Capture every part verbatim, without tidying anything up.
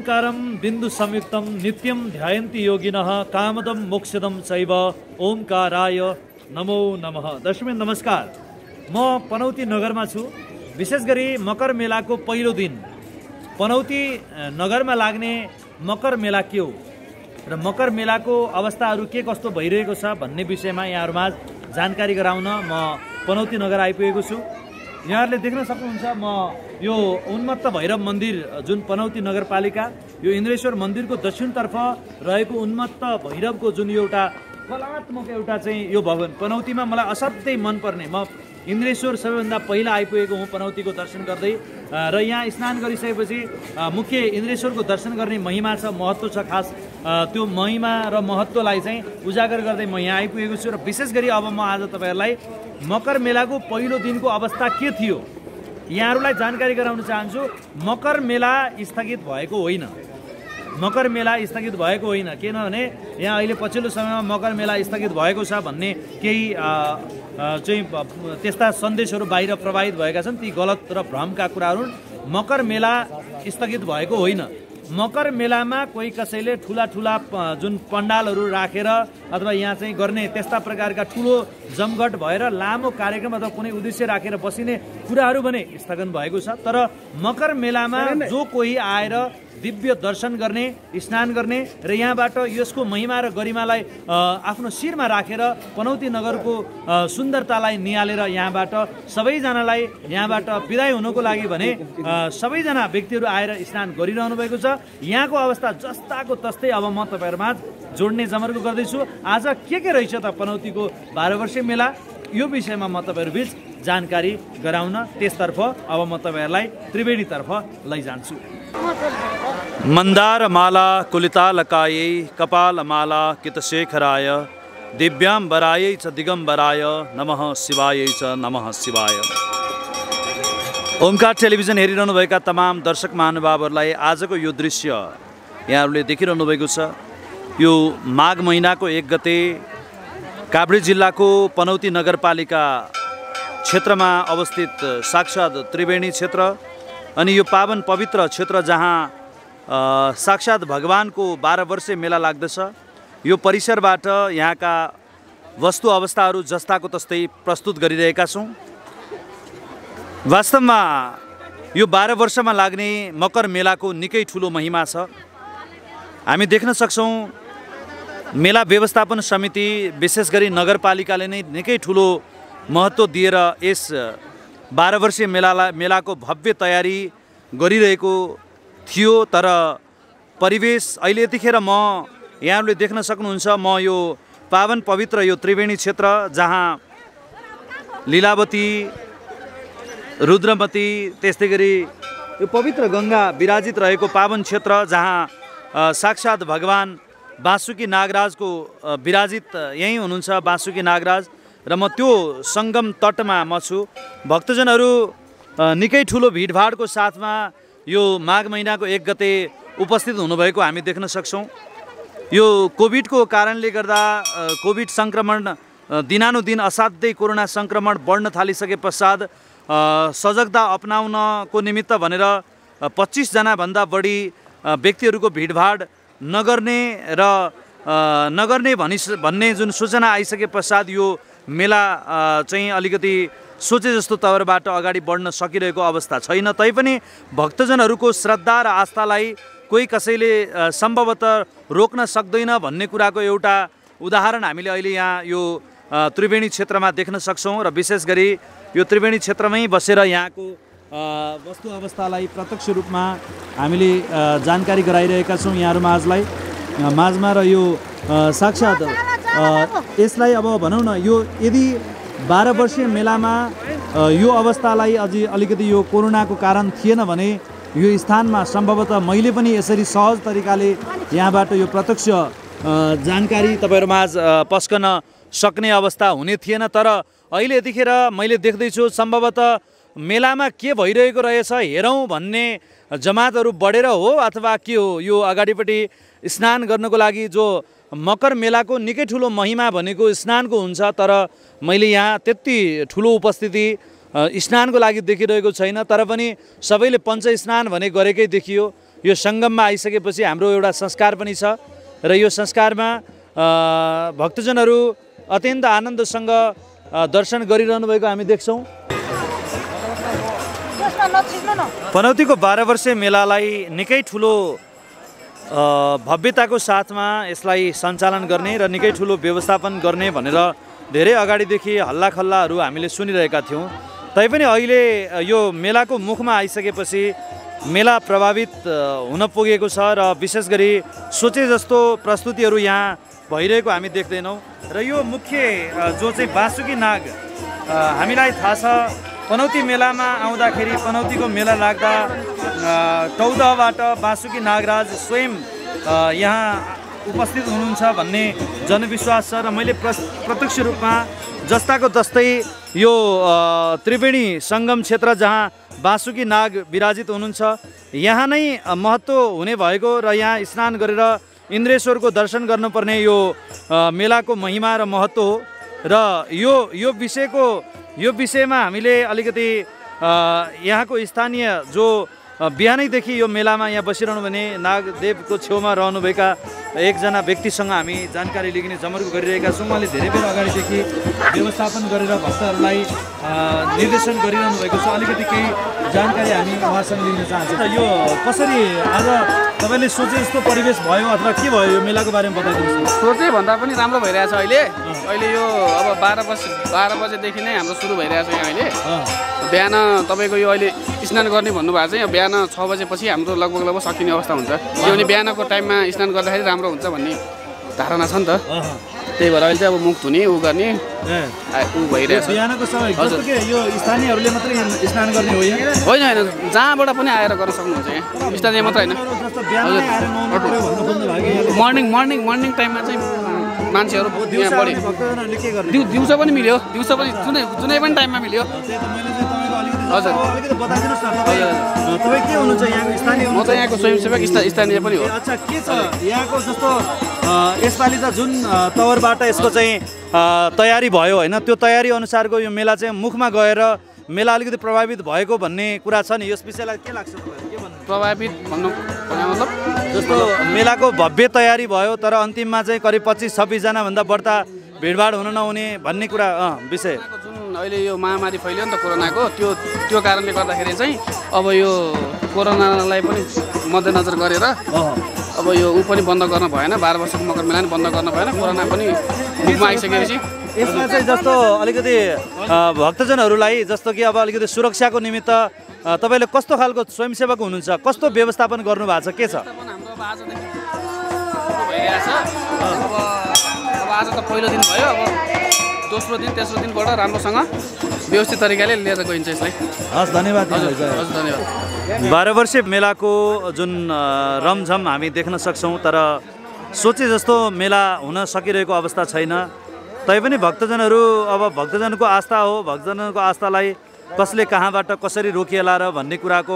ओंकारं बिंदु संयुक्तं नित्यं ध्यायन्ति योगिनः कामदं मोक्षदं चैव ओंकाराय नमो नमः। दर्शकबिन नमस्कार, म पनौती नगरमा छु। विशेष गरी मकर मेलाको पहिलो दिन पनौती नगरमा लाग्ने मकर मेला के हो र मकर मेलाको अवस्थाहरू के कस्तो भइरहेको छ भन्ने विषयमा यहाँहरुमा जानकारी गराउन म पनौती नगर आइपुगेको छु। यहाँहरुले देख्न सक्नुहुन्छ म यो उन्मत्त भैरव मन्दिर जुन पनौती नगरपालिका यो इन्द्रेश्वर मन्दिरको दक्षिणतर्फ रहेको उन्मत्त भैरवको जुन एउटा कलात्मक एउटा चाहिँ यो भवन पनौतीमा मलाई असाध्यै मनपर्ने, म इन्द्रेश्वर सबैभन्दा पहिला आइपुगेको हुँ पनौतीको दर्शन गर्दै र यहाँ स्नान गरिसकेपछि मुख्य इन्द्रेश्वरको दर्शन गर्ने महिमा छ, महत्त्व छ। खास त्यो महिमा र महत्त्वलाई चाहिँ उजागर गर्दै म यहाँ आइपुगेको छु र विशेष गरी अब म आज तपाईहरुलाई मकर मेलाको पहिलो दिनको अवस्था के थियो यहाँहरुलाई जानकारी गराउन चाहन्छु। मकर मेला स्थगित भएको होइन, मकर मेला स्थगित भएको होइन, किनभने यहाँ अहिले पछिल्लो समयमा मकर मेला स्थगित भएको छ भन्ने केही चाहिँ त्यस्ता सन्देशहरू बाहिर प्रवाहित भएका छन्। ती गलत र भ्रमका कुराहरू। मकर मेला स्थगित भएको होइन। मकर मेलामा कोही कसैले ठुला ठुला जुन पण्डालहरू राखेर अथवा यहाँ चाहिँ गर्ने त्यस्ता प्रकारका ठुलो जमघट भएर लामो कार्यक्रम अथवा कुनै उद्देश्य राखेर बसिने कुराहरू भने स्थगन भएको छ। तर मकर मेलामा जो कोही आएर दिव्य दर्शन गर्ने, स्नान गर्ने र यहाँबाट यसको महिमा र गरिमालाई आफ्नो शिरमा राखेर पनौती नगरको सुन्दरतालाई निहालेर यहाँबाट सबैजनालाई यहाँबाट बिदाई हुनको लागि भने सबैजना व्यक्तिहरू आएर स्नान गरिरहनु भएको छ। यहाँको अवस्था जस्ताको तस्तै अब म तपाईहरुमा जोड्ने जमर्को गर्दैछु। आज के के रहेछ त पनौतीको बाह्र वर्षीय मेला, यो विषयमा म तपाईहरु बीच जानकारी गराउन त्यसतर्फ अब म तपाईहरुलाई त्रिवेणीतर्फ लैजान्छु। मन्दार माला कुलितालकायै कपाल माला कितशेखराय दिव्याम्बरायै च दिगम्बराय नमः शिवायै च नमः शिवाय। ओमकार टेलिभिजन हेरिरहनु भएका तमाम दर्शक महानुभावहरूलाई आजको यो दृश्य यहाँहरूले देखिरहनु भएको छ। यो माघ महिनाको एक गते काभ्रे जिल्लाको पनौती नगरपालिका क्षेत्रमा अवस्थित साक्षात त्रिवेणी क्षेत्र अनि यो पावन पवित्र क्षेत्र जहाँ साक्षात भगवानको बाह्र वर्षे मेला लाग्दछ। यो परिसरबाट यहाँका वस्तु अवस्थाहरू जस्ताको तस्तै प्रस्तुत गरिरहेका छौँ। वास्तवमा यो बाह्र वर्षमा लाग्ने मकर मेलाको निकै ठुलो महिमा छ। हामी देख्न सक्छौँ मेला व्यवस्थापन समिति विशेष गरी नगरपालिकाले नै निकै ठुलो महत्त्व दिएर यस बाह्र वर्षीय मेलालाई मेलाको भव्य तयारी गरिरहेको थियो। तर परिवेश अहिले यतिखेर म यहाँहरूले देख्न सक्नुहुन्छ म यो पावन पवित्र यो त्रिवेणी क्षेत्र जहाँ लीलावती, रुद्रमती त्यस्तै गरी यो पवित्र गङ्गा विराजित रहेको पावन क्षेत्र जहाँ साक्षात भगवान बासुकी नागराजको विराजित यहीँ हुनुहुन्छ बासुकी नागराज र म त्यो सङ्गम तटमा म छु। भक्तजनहरू निकै ठुलो भिडभाडको साथमा यो माघ महिनाको एक गते उपस्थित हुनुभएको हामी देख्न सक्छौँ। यो कोभिडको कारणले गर्दा कोभिड सङ्क्रमण दिनानुदिन असाध्यै कोरोना सङ्क्रमण बढ्न थालिसके पश्चात सजगता अपनाउनको निमित्त भनेर पच्चिसजना भन्दा बढी व्यक्तिहरूको भिडभाड नगर्ने र नगर्ने भनि भन्ने जुन सूचना आइसके पश्चात यो मेला चाहिँ अलिकति सोचे जस्तो तवरबाट अगाडि बढ्न सकिरहेको अवस्था छैन। तैपनि भक्तजनहरूको श्रद्धा र आस्थालाई कोही कसैले सम्भवतः रोक्न सक्दैन भन्ने कुराको एउटा उदाहरण हामीले अहिले यहाँ यो त्रिवेणी क्षेत्रमा देख्न सक्छौँ र विशेष गरी यो त्रिवेणी क्षेत्रमै बसेर यहाँको वस्तु अवस्थालाई प्रत्यक्ष रूपमा हामीले जानकारी गराइरहेका छौँ यहाँहरू माझलाई माझमा र यो साक्षात यसलाई अब भनौँ न यो यदि बाह्र वर्षीय मेलामा यो अवस्थालाई अझै अलिकति यो कोरोनाको कारण थिएन भने यो स्थानमा सम्भवतः मैले पनि यसरी सहज तरिकाले यहाँबाट यो प्रत्यक्ष जानकारी तपाईहरुमाझ पस्कन सक्ने अवस्था हुने थिएन। तर अहिले यतिखेर मैले देख्दैछु सम्भवतः मेलामा के भइरहेको रहेछ हेरौँ भन्ने जमातहरू बढेर हो अथवा के हो। यो अगाडिपट्टि स्नान गर्नको लागि जो मकर मेलाको निकै ठुलो महिमा भनेको स्नानको हुन्छ, तर मैले यहाँ त्यति ठुलो उपस्थिति स्नानको लागि देखिरहेको छैन। तर पनि सबैले पञ्च स्नान भने गरेकै देखियो यो सङ्गममा आइसकेपछि हाम्रो एउटा संस्कार पनि छ र यो संस्कारमा भक्तजनहरू अत्यन्त आनन्दसँग दर्शन गरिरहनु भएको हामी देख्छौँ। पनौतीको बाह्र वर्षे मेलालाई निकै ठुलो भव्यताको साथमा यसलाई सञ्चालन गर्ने र निकै ठुलो व्यवस्थापन गर्ने भनेर धेरै अगाडिदेखि हल्लाखल्लाहरू हामीले सुनिरहेका थियौँ। तैपनि अहिले यो मेलाको मुखमा आइसकेपछि मेला प्रभावित हुन पुगेको छ र विशेष गरी सोचे जस्तो प्रस्तुतिहरू यहाँ भइरहेको हामी देख्दैनौँ। र यो मुख्य जो चाहिँ बासुकी नाग हामीलाई थाहा छ, पनौती मेलामा आउँदाखेरि पनौतीको मेला लाग्दा टौदहबाट बासुकी नागराज स्वयं यहाँ उपस्थित हुनुहुन्छ भन्ने जनविश्वास छ। र मैले प्रत्यक्ष रूपमा जस्ताको तस्तै यो त्रिवेणी सङ्गम क्षेत्र जहाँ बासुकी नाग विराजित हुनुहुन्छ यहाँ नै महत्त्व हुने भएको र यहाँ स्नान गरेर इन्द्रेश्वरको दर्शन गर्नुपर्ने यो मेलाको महिमा र महत्त्व हो। र यो यो विषयको यो विषयमा हामीले अलिकति यहाँको स्थानीय जो बिहानैदेखि यो मेलामा यहाँ बसिरहनु भने नागदेवको छेउमा रहनुभएका एकजना व्यक्तिसँग हामी जानकारी लिने जमर्को गरिरहेका छौँ। उहाँले धेरै बेर अगाडिदेखि व्यवस्थापन गरेर भक्तहरूलाई निर्देशन गरिरहनु भएको छ। अलिकति केही जानकारी हामी उहाँसँग लिन चाहन्छौँ। यो कसरी आज तपाईँले सोचे जस्तो परिवेश भयो अथवा के भयो यो मेलाको बारेमा बताइदिनुहोस्। सोचे भन्दा पनि राम्रो भइरहेछ अहिले। अहिले यो अब बाह्र बजे बाह्र बजेदेखि नै हाम्रो सुरु भइरहेछ यहाँ अहिले। बिहान तपाईँको यो अहिले स्नान गर्ने भन्नुभएको चाहिँ बिहान छ बजेपछि हाम्रो लगभग लगभग सकिने अवस्था हुन्छ। किनभने बिहानको टाइममा स्नान गर्दाखेरि राम्रो हुन्छ भन्ने धारणा छ नि त। त्यही भएर अहिले चाहिँ अब मुख धुने ऊ गर्ने ऊ भइरहेछ। बिहानको समय जस्तो के यो स्थानीयहरूले मात्रै स्नान गर्ने हो यहाँ? होइन होइन, जहाँबाट पनि आएर गर्न सक्नुहुन्छ यहाँ, स्थानीय मात्रै होइन। मर्निङ मर्निङ मर्निङ टाइममा चाहिँ मान्छेहरू यहाँ बढी दिउँसो पनि मिल्यो, दिउँसो पनि जुनै जुनै पनि टाइममा मिल्यो। हजुर तपाईँ के हुनुहुन्छ यहाँको स्थानीय? म त यहाँको स्वयंसेवक स्थानीय पनि हो। अच्छा, के छ यहाँको जस्तो यसपालि त जुन तवरबाट यसको चाहिँ तयारी भयो होइन, त्यो तयारी अनुसारको यो मेला चाहिँ मुखमा गएर मेला अलिकति प्रभावित भएको भन्ने कुरा छ नि, यस विषयलाई के लाग्छ तपाईँलाई? के भन्नु प्रभावित भन्नु मतलब जस्तो मेलाको भव्य तयारी भयो तर अन्तिममा चाहिँ करिब पच्चिस छब्बिसजना भन्दा बढ्ता भिडभाड हुन नहुने भन्ने कुरा विषय जुन अहिले यो महामारी फैलियो नि त कोरोनाको, त्यो त्यो कारणले गर्दाखेरि चाहिँ अब यो कोरोनालाई पनि मध्यनजर गरेर अब यो ऊ पनि बन्द गर्न भएन, बाह्र वर्षको मकर मेला पनि बन्द गर्न भएन, कोरोना पनि मुखमा आइसकेपछि यसमा चाहिँ जस्तो अलिकति भक्तजनहरूलाई जस्तो कि अब अलिकति सुरक्षाको निमित्त तपाईँले कस्तो खालको स्वयंसेवक हुनुहुन्छ, कस्तो व्यवस्थापन गर्नु भएको छ, के छ? हाम्रो अब आजदेखि भइरहेछ। अब आज त पहिलो दिन भयो, अब दोस्रो दिन तेस्रो दिनबाट राम्रोसँग व्यवस्थित तरिकाले लिएर गइन्छ यसलाई। हस्, धन्यवाद। हजुर धन्यवाद। बाह्र वर्षे मेलाको जुन रमझम हामी देख्न सक्छौँ तर सोचे जस्तो मेला हुन सकिरहेको अवस्था छैन। तैपनि भक्तजनहरू अब भक्तजनको आस्था हो, भक्तजनको आस्थालाई कसले कहाँबाट कसरी रोकिएला र भन्ने कुराको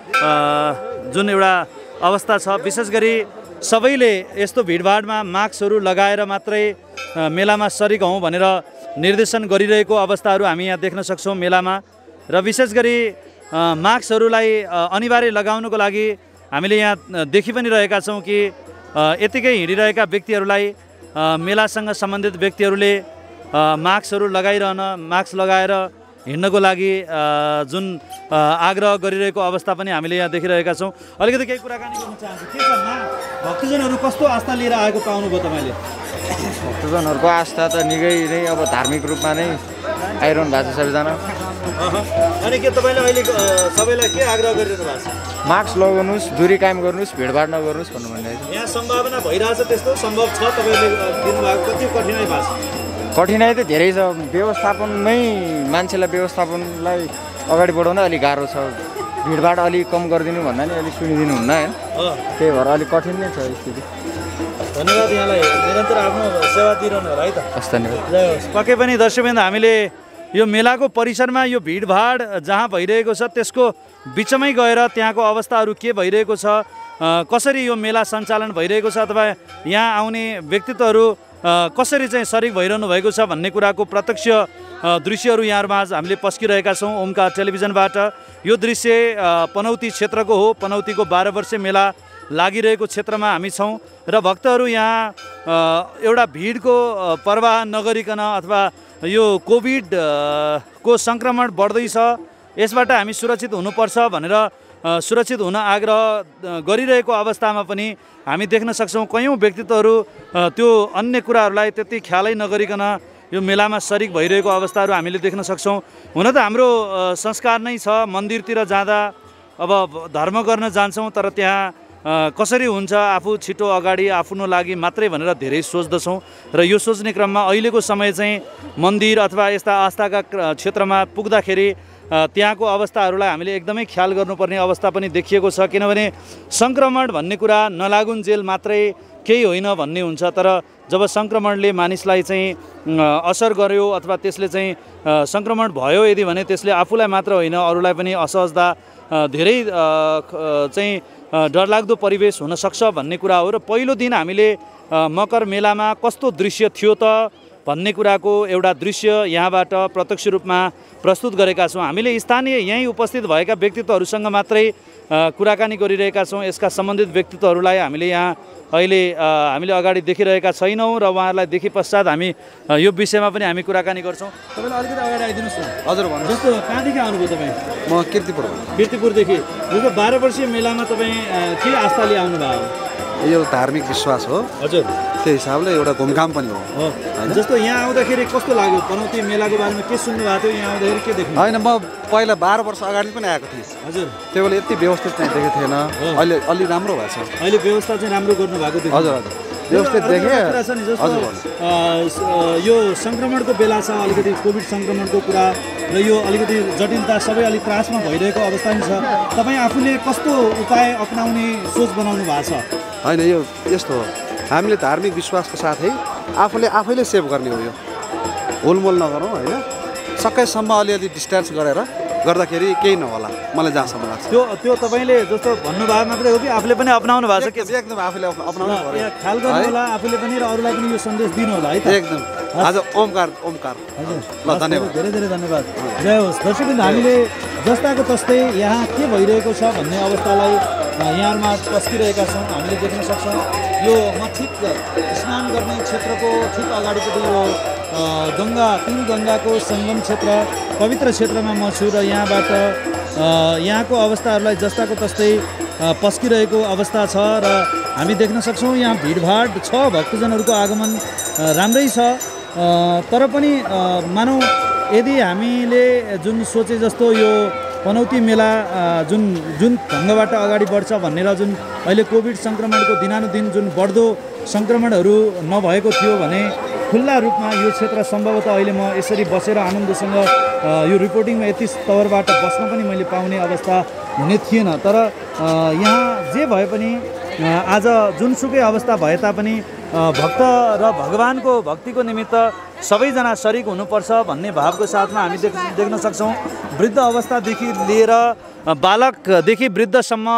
जुन एउटा अवस्था छ। विशेष गरी सबैले यस्तो भिडभाडमा मास्कहरू लगाएर मात्रै मेलामा सरिक हौँ भनेर निर्देशन गरिरहेको अवस्थाहरू हामी यहाँ देख्न सक्छौँ मेलामा। र विशेष गरी मास्कहरूलाई अनिवार्य लगाउनको लागि हामीले यहाँ देखि पनि रहेका छौँ कि यतिकै हिँडिरहेका व्यक्तिहरूलाई मेलासँग सम्बन्धित व्यक्तिहरूले मास्कहरू लगाइरहन, मास्क लगाएर हिँड्नको लागि जुन आग्रह गरिरहेको अवस्था पनि हामीले यहाँ देखिरहेका छौँ। अलिकति केही कुराकानी गर्न चाहन्छु। के छ भक्तजनहरू कस्तो आस्था लिएर आएको पाउनुभयो तपाईँले? भक्तजनहरूको आस्था त निकै नै अब धार्मिक रूपमा नै आइरहनु भएको छ सबैजना। अनि के तपाईँले अहिले सबैलाई के आग्रह गरिरहनु भएको छ? मास्क लगाउनुहोस्, दूरी कायम गर्नुहोस्, भिडभाड नगर्नुहोस् भन्नु भनिरहेको छ। यहाँ सम्भावना भइरहेछ, त्यस्तो सम्भव छ? तपाईँले दिनुभएको कति कठिनाइ भएको छ? कठिनाइ त धेरै छ, व्यवस्थापनमै मान्छेलाई व्यवस्थापनलाई अगाडि बढाउन अलिक गाह्रो छ। भिडभाड अलिक कम गरिदिनु भन्दा नि अलिक सुनिदिनु हुन्न होइन, त्यही भएर अलिक कठिन नै छ स्थिति। धन्यवाद, यहाँलाई निरन्तर आफ्नो सेवा दिइरहनु होला है त। हस्, धन्यवाद। पक्कै पनि दर्शकवृन्द, हामीले यो मेलाको परिसरमा यो भिडभाड जहाँ भइरहेको छ त्यसको बिचमै गएर त्यहाँको अवस्थाहरू के भइरहेको छ कसरी यो मेला सञ्चालन भइरहेको छ अथवा यहाँ आउने व्यक्तित्वहरू कसरी चाहिँ सरिक भइरहनु भएको छ भन्ने कुराको प्रत्यक्ष दृश्यहरू यहाँहरूमा आज हामीले पस्किरहेका छौँ ओमकार टेलिभिजनबाट। यो दृश्य पनौती क्षेत्रको हो। पनौतीको बाह्र वर्षे मेला लागिरहेको क्षेत्रमा हामी छौँ र भक्तहरू यहाँ एउटा भिडको प्रवाह नगरिकन अथवा यो कोभिड को सङ्क्रमण बढ्दैछ यसबाट हामी सुरक्षित हुनुपर्छ भनेर सुरक्षित हुन आग्रह गरिरहेको अवस्थामा पनि हामी देख्न सक्छौँ कयौँ व्यक्तित्वहरू त्यो अन्य कुराहरूलाई त्यति ख्यालै नगरिकन यो मेलामा सरिक भइरहेको अवस्थाहरू हामीले देख्न सक्छौँ। हुन त हाम्रो संस्कार नै छ मन्दिरतिर जाँदा अब धर्म गर्न जान्छौँ तर त्यहाँ कसरी हुन्छ आफू छिटो अगाडि आफ्नो लागि मात्रै भनेर धेरै सोच्दछौँ र यो सोच्ने क्रममा अहिलेको समय चाहिँ मन्दिर अथवा यस्ता आस्थाका क्षेत्रमा पुग्दाखेरि त्यहाँको अवस्थाहरूलाई हामीले एकदमै ख्याल गर्नुपर्ने अवस्था पनि देखिएको छ। किनभने सङ्क्रमण भन्ने कुरा नलागुन्जेल मात्रै केही होइन भन्ने हुन्छ तर जब सङ्क्रमणले मानिसलाई चाहिँ असर गर्यो अथवा त्यसले चाहिँ सङ्क्रमण भयो यदि भने त्यसले आफूलाई मात्र होइन अरूलाई पनि असहजता धेरै चाहिँ डरलाग्दो परिवेश हुनसक्छ भन्ने कुरा हो। र पहिलो दिन हामीले मकर मेलामा कस्तो दृश्य थियो त भन्ने कुराको एउटा दृश्य यहाँबाट प्रत्यक्ष रूपमा प्रस्तुत गरेका छौँ। हामीले स्थानीय यहीँ उपस्थित भएका व्यक्तित्वहरूसँग मात्रै कुराकानी गरिरहेका छौँ। यसका सम्बन्धित व्यक्तित्वहरूलाई हामीले यहाँ अहिले हामीले अगाडि देखिरहेका छैनौँ र उहाँहरूलाई देखि पश्चात हामी यो विषयमा पनि हामी कुराकानी गर्छौँ। तपाईँलाई अलिकति अगाडि आइदिनुहोस् न। हजुर भन्नु। जस्तो कहाँदेखि आउनुभयो तपाईँ? म किर्तिपुर। किर्तिपुरदेखि। जस्तो बाह्र वर्षीय मेलामा तपाईँ के आस्था लिएर आउनुभयो? यो धार्मिक विश्वास हो। हजुर। त्यो हिसाबले एउटा घुमघाम पनि हो। जस्तो यहाँ आउँदाखेरि कस्तो लाग्यो? पनौती मेलाको बारेमा के सुन्नु भएको थियो? यहाँ आउँदाखेरि के देख्नु? होइन म पहिला बाह्र वर्ष अगाडि पनि आएको थिएँ। हजुर। त्यो बेला यति व्यवस्थित चाहिँ देखेको थिएन। अहिले अलि राम्रो भएको छ। अहिले व्यवस्था चाहिँ राम्रो गर्नु भएको थियो। हजुर हजुर व्यवस्थित देखेँ। हजुर। यो सङ्क्रमणको बेला छ अलिकति कोभिड सङ्क्रमणको कुरा र यो अलिकति जटिलता सबै अलिक त्रासमा भइरहेको अवस्था पनि छ। तपाईँ आफूले कस्तो उपाय अपनाउने सोच बनाउनु भएको छ? होइन यो यस्तो हो हामीले धार्मिक विश्वासको साथै आफूले आफैले सेभ गर्ने हो। यो हुलमुल नगरौँ होइन सकेसम्म अलिअलि डिस्टेन्स गरेर गर्दाखेरि केही नहोला मलाई जहाँसम्म लाग्छ। त्यो त्यो तपाईँले जस्तो भन्नुभएको मात्रै हो कि आफूले पनि अपनाउनु भएको छ? के एकदम आफूले अपनाउनु पर्यो। ख्याल गर्नु होला आफूले पनि र अरूलाई पनि यो सन्देश दिनु होला है त। एकदम। आज ओमकार ओमकार हजुर ल धन्यवाद। धेरै धेरै धन्यवाद। जय होस्। दर्शकवृन्द हामीले जस्ताको तस्तै यहाँ के भइरहेको छ भन्ने अवस्थालाई यहाँहरूमा पस्किरहेका छौँ। हामीले देख्न सक्छौँ यो म ठिक स्नान गर्ने क्षेत्रको ठिक अगाडिपट्टि यो गङ्गा तिन गङ्गाको सङ्गम क्षेत्र पवित्र क्षेत्रमा म छु र यहाँबाट यहाँको अवस्थाहरूलाई जस्ताको तस्तै पस्किरहेको अवस्था छ र हामी देख्न सक्छौँ यहाँ भिडभाड छ भक्तजनहरूको आगमन राम्रै छ तर पनि मानौँ यदि हामीले जुन सोचे जस्तो यो पनौती मेला जुन जुन ढङ्गबाट अगाडि बढ्छ भनेर जुन अहिले कोभिड सङ्क्रमणको दिनानुदिन जुन बढ्दो सङ्क्रमणहरू नभएको थियो भने खुल्ला रूपमा यो क्षेत्र सम्भवतः अहिले म यसरी बसेर आनन्दसँग यो रिपोर्टिङमा यति तवरबाट बस्न पनि मैले पाउने अवस्था हुने थिएन। तर यहाँ जे भए पनि आज जुनसुकै अवस्था भए तापनि भक्त र भगवानको भक्तिको निमित्त सबैजना सरिक हुनुपर्छ भन्ने भावको साथमा हामी देख देख्न सक्छौँ। वृद्ध अवस्थादेखि लिएर बालकदेखि वृद्धसम्म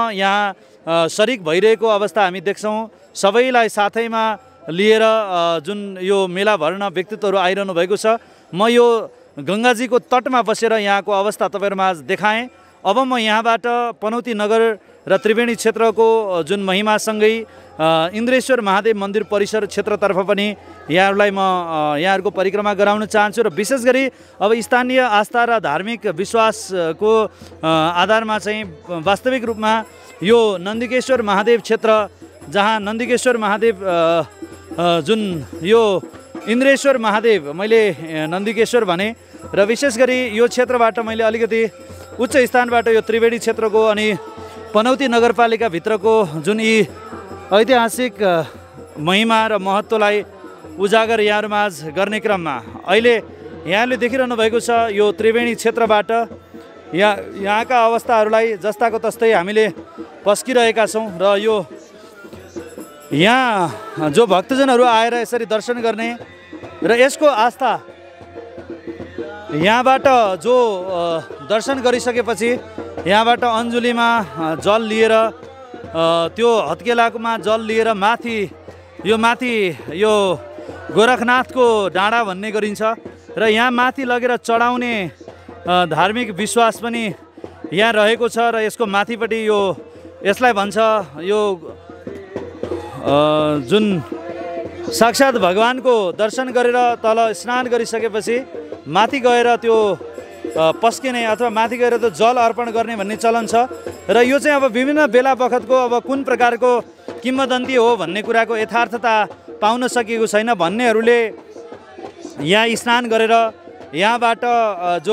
यहाँ सरिक भइरहेको अवस्था हामी देख्छौँ। सबैलाई साथैमा लिएर जुन यो मेला भर्न व्यक्तित्वहरू आइरहनु भएको छ। म यो गङ्गाजीको तटमा बसेर यहाँको अवस्था तपाईँहरूमा आज देखाएँ। अब म यहाँबाट पनौती नगर र त्रिवेणी क्षेत्रको जुन महिमासँगै इन्द्रेश्वर महादेव मन्दिर परिसर क्षेत्रतर्फ पनि यहाँहरूलाई म यहाँहरूको परिक्रमा गराउन चाहन्छु र विशेष गरी अब स्थानीय आस्था र धार्मिक विश्वासको आधारमा चाहिँ वास्तविक रूपमा यो नन्दिकेश्वर महादेव क्षेत्र जहाँ नन्दिकेश्वर महादेव जुन यो इन्द्रेश्वर महादेव मैले नन्दिकेश्वर भने र विशेष गरी यो क्षेत्रबाट मैले अलिकति उच्च स्थानबाट यो त्रिवेणी क्षेत्रको अनि पनौती नगरपालिकाभित्रको जुन यी ऐतिहासिक महिमा र महत्त्वलाई उजागर यहाँहरूमा आज गर्ने क्रममा अहिले यहाँले देखिरहनु भएको छ यो त्रिवेणी क्षेत्रबाट यहाँ यहाँका अवस्थाहरूलाई जस्ताको तस्तै हामीले पस्किरहेका छौँ र यो यहाँ जो भक्तजनहरू आएर यसरी दर्शन गर्ने र यसको आस्था यहाँबाट जो दर्शन गरिसकेपछि यहाँबाट अन्जुलीमा जल लिएर त्यो हत्केलामा जल लिएर माथि यो माथि यो गोरखनाथको डाँडा भन्ने गरिन्छ र यहाँ माथि लगेर चढाउने धार्मिक विश्वास पनि यहाँ रहेको छ र यसको माथिपट्टि यो यसलाई भन्छ यो जुन साक्षात् भगवानको दर्शन गरेर तल स्नान गरिसकेपछि माथि गएर त्यो पस्किने अथवा माथि गएर त्यो जल अर्पण गर्ने भन्ने चलन छ र यो चाहिँ अब विभिन्न बेला बखतको अब कुन प्रकारको किम्वदन्ती हो भन्ने कुराको यथार्थता पाउन सकिएको छैन। भन्नेहरूले यहाँ स्नान गरेर यहाँबाट जो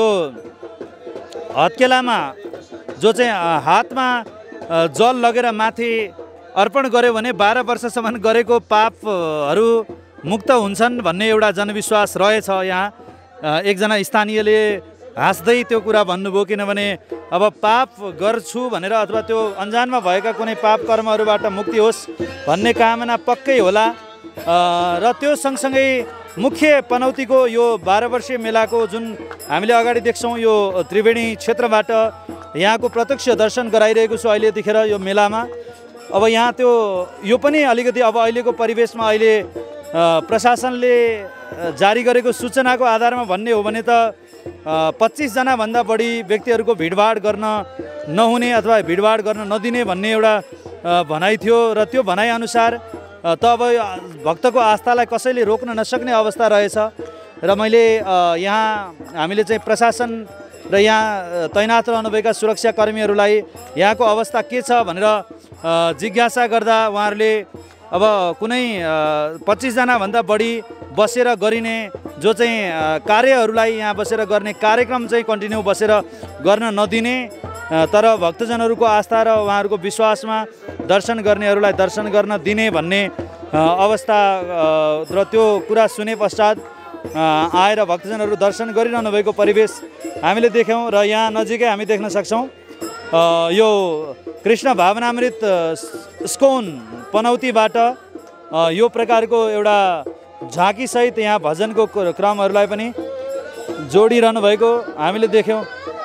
हत्केलामा जो चाहिँ हातमा जल लगेर माथि अर्पण गर्यो भने बाह्र वर्षसम्म गरेको पापहरू मुक्त हुन्छन् भन्ने एउटा जनविश्वास रहेछ। यहाँ एकजना स्थानीयले हाँस्दै त्यो कुरा भन्नुभयो, किनभने अब पाप गर्छु भनेर अथवा त्यो अन्जानमा भएका कुनै पाप कर्महरूबाट मुक्ति होस् भन्ने कामना पक्कै होला। र त्यो सँगसँगै मुख्य पनौतीको यो बाह्र वर्षीय मेलाको जुन हामीले अगाडि देख्छौँ यो त्रिवेणी क्षेत्रबाट यहाँको प्रत्यक्ष दर्शन गराइरहेको छु अहिले यतिखेर यो मेलामा। अब यहाँ त्यो यो पनि अलिकति अब अहिलेको परिवेशमा अहिले प्रशासनले जारी गरेको सूचनाको आधारमा भन्ने हो भने त पच्चिसजनाभन्दा बढी व्यक्तिहरूको भिडभाड गर्न नहुने अथवा भिडभाड गर्न नदिने भन्ने एउटा भनाइ थियो र त्यो भनाइअनुसार त अब भक्तको आस्थालाई कसैले रोक्न नसक्ने अवस्था रहेछ। र मैले यहाँ हामीले चाहिँ प्रशासन र यहाँ तैनात रहनुभएका सुरक्षाकर्मीहरूलाई यहाँको अवस्था के छ भनेर जिज्ञासा गर्दा उहाँहरूले अब कुनै पच्चिसजनाभन्दा बढी बसेर गरिने जो चाहिँ कार्यहरूलाई यहाँ बसेर गर्ने कार्यक्रम चाहिँ कन्टिन्यू बसेर गर्न नदिने, तर भक्तजनहरूको आस्था र उहाँहरूको विश्वासमा दर्शन गर्नेहरूलाई दर्शन गर्न दिने भन्ने अवस्था र त्यो कुरा सुने पश्चात आएर भक्तजनहरू दर्शन गरिरहनु भएको परिवेश हामीले देख्यौँ। र यहाँ नजिकै हामी देख्न सक्छौँ यो कृष्ण भावनामृत स्कोन पनौतीबाट यो प्रकारको एउटा झाँकीसहित यहाँ भजनको क्रमहरूलाई पनि जोडिरहनु भएको हामीले देख्यौँ।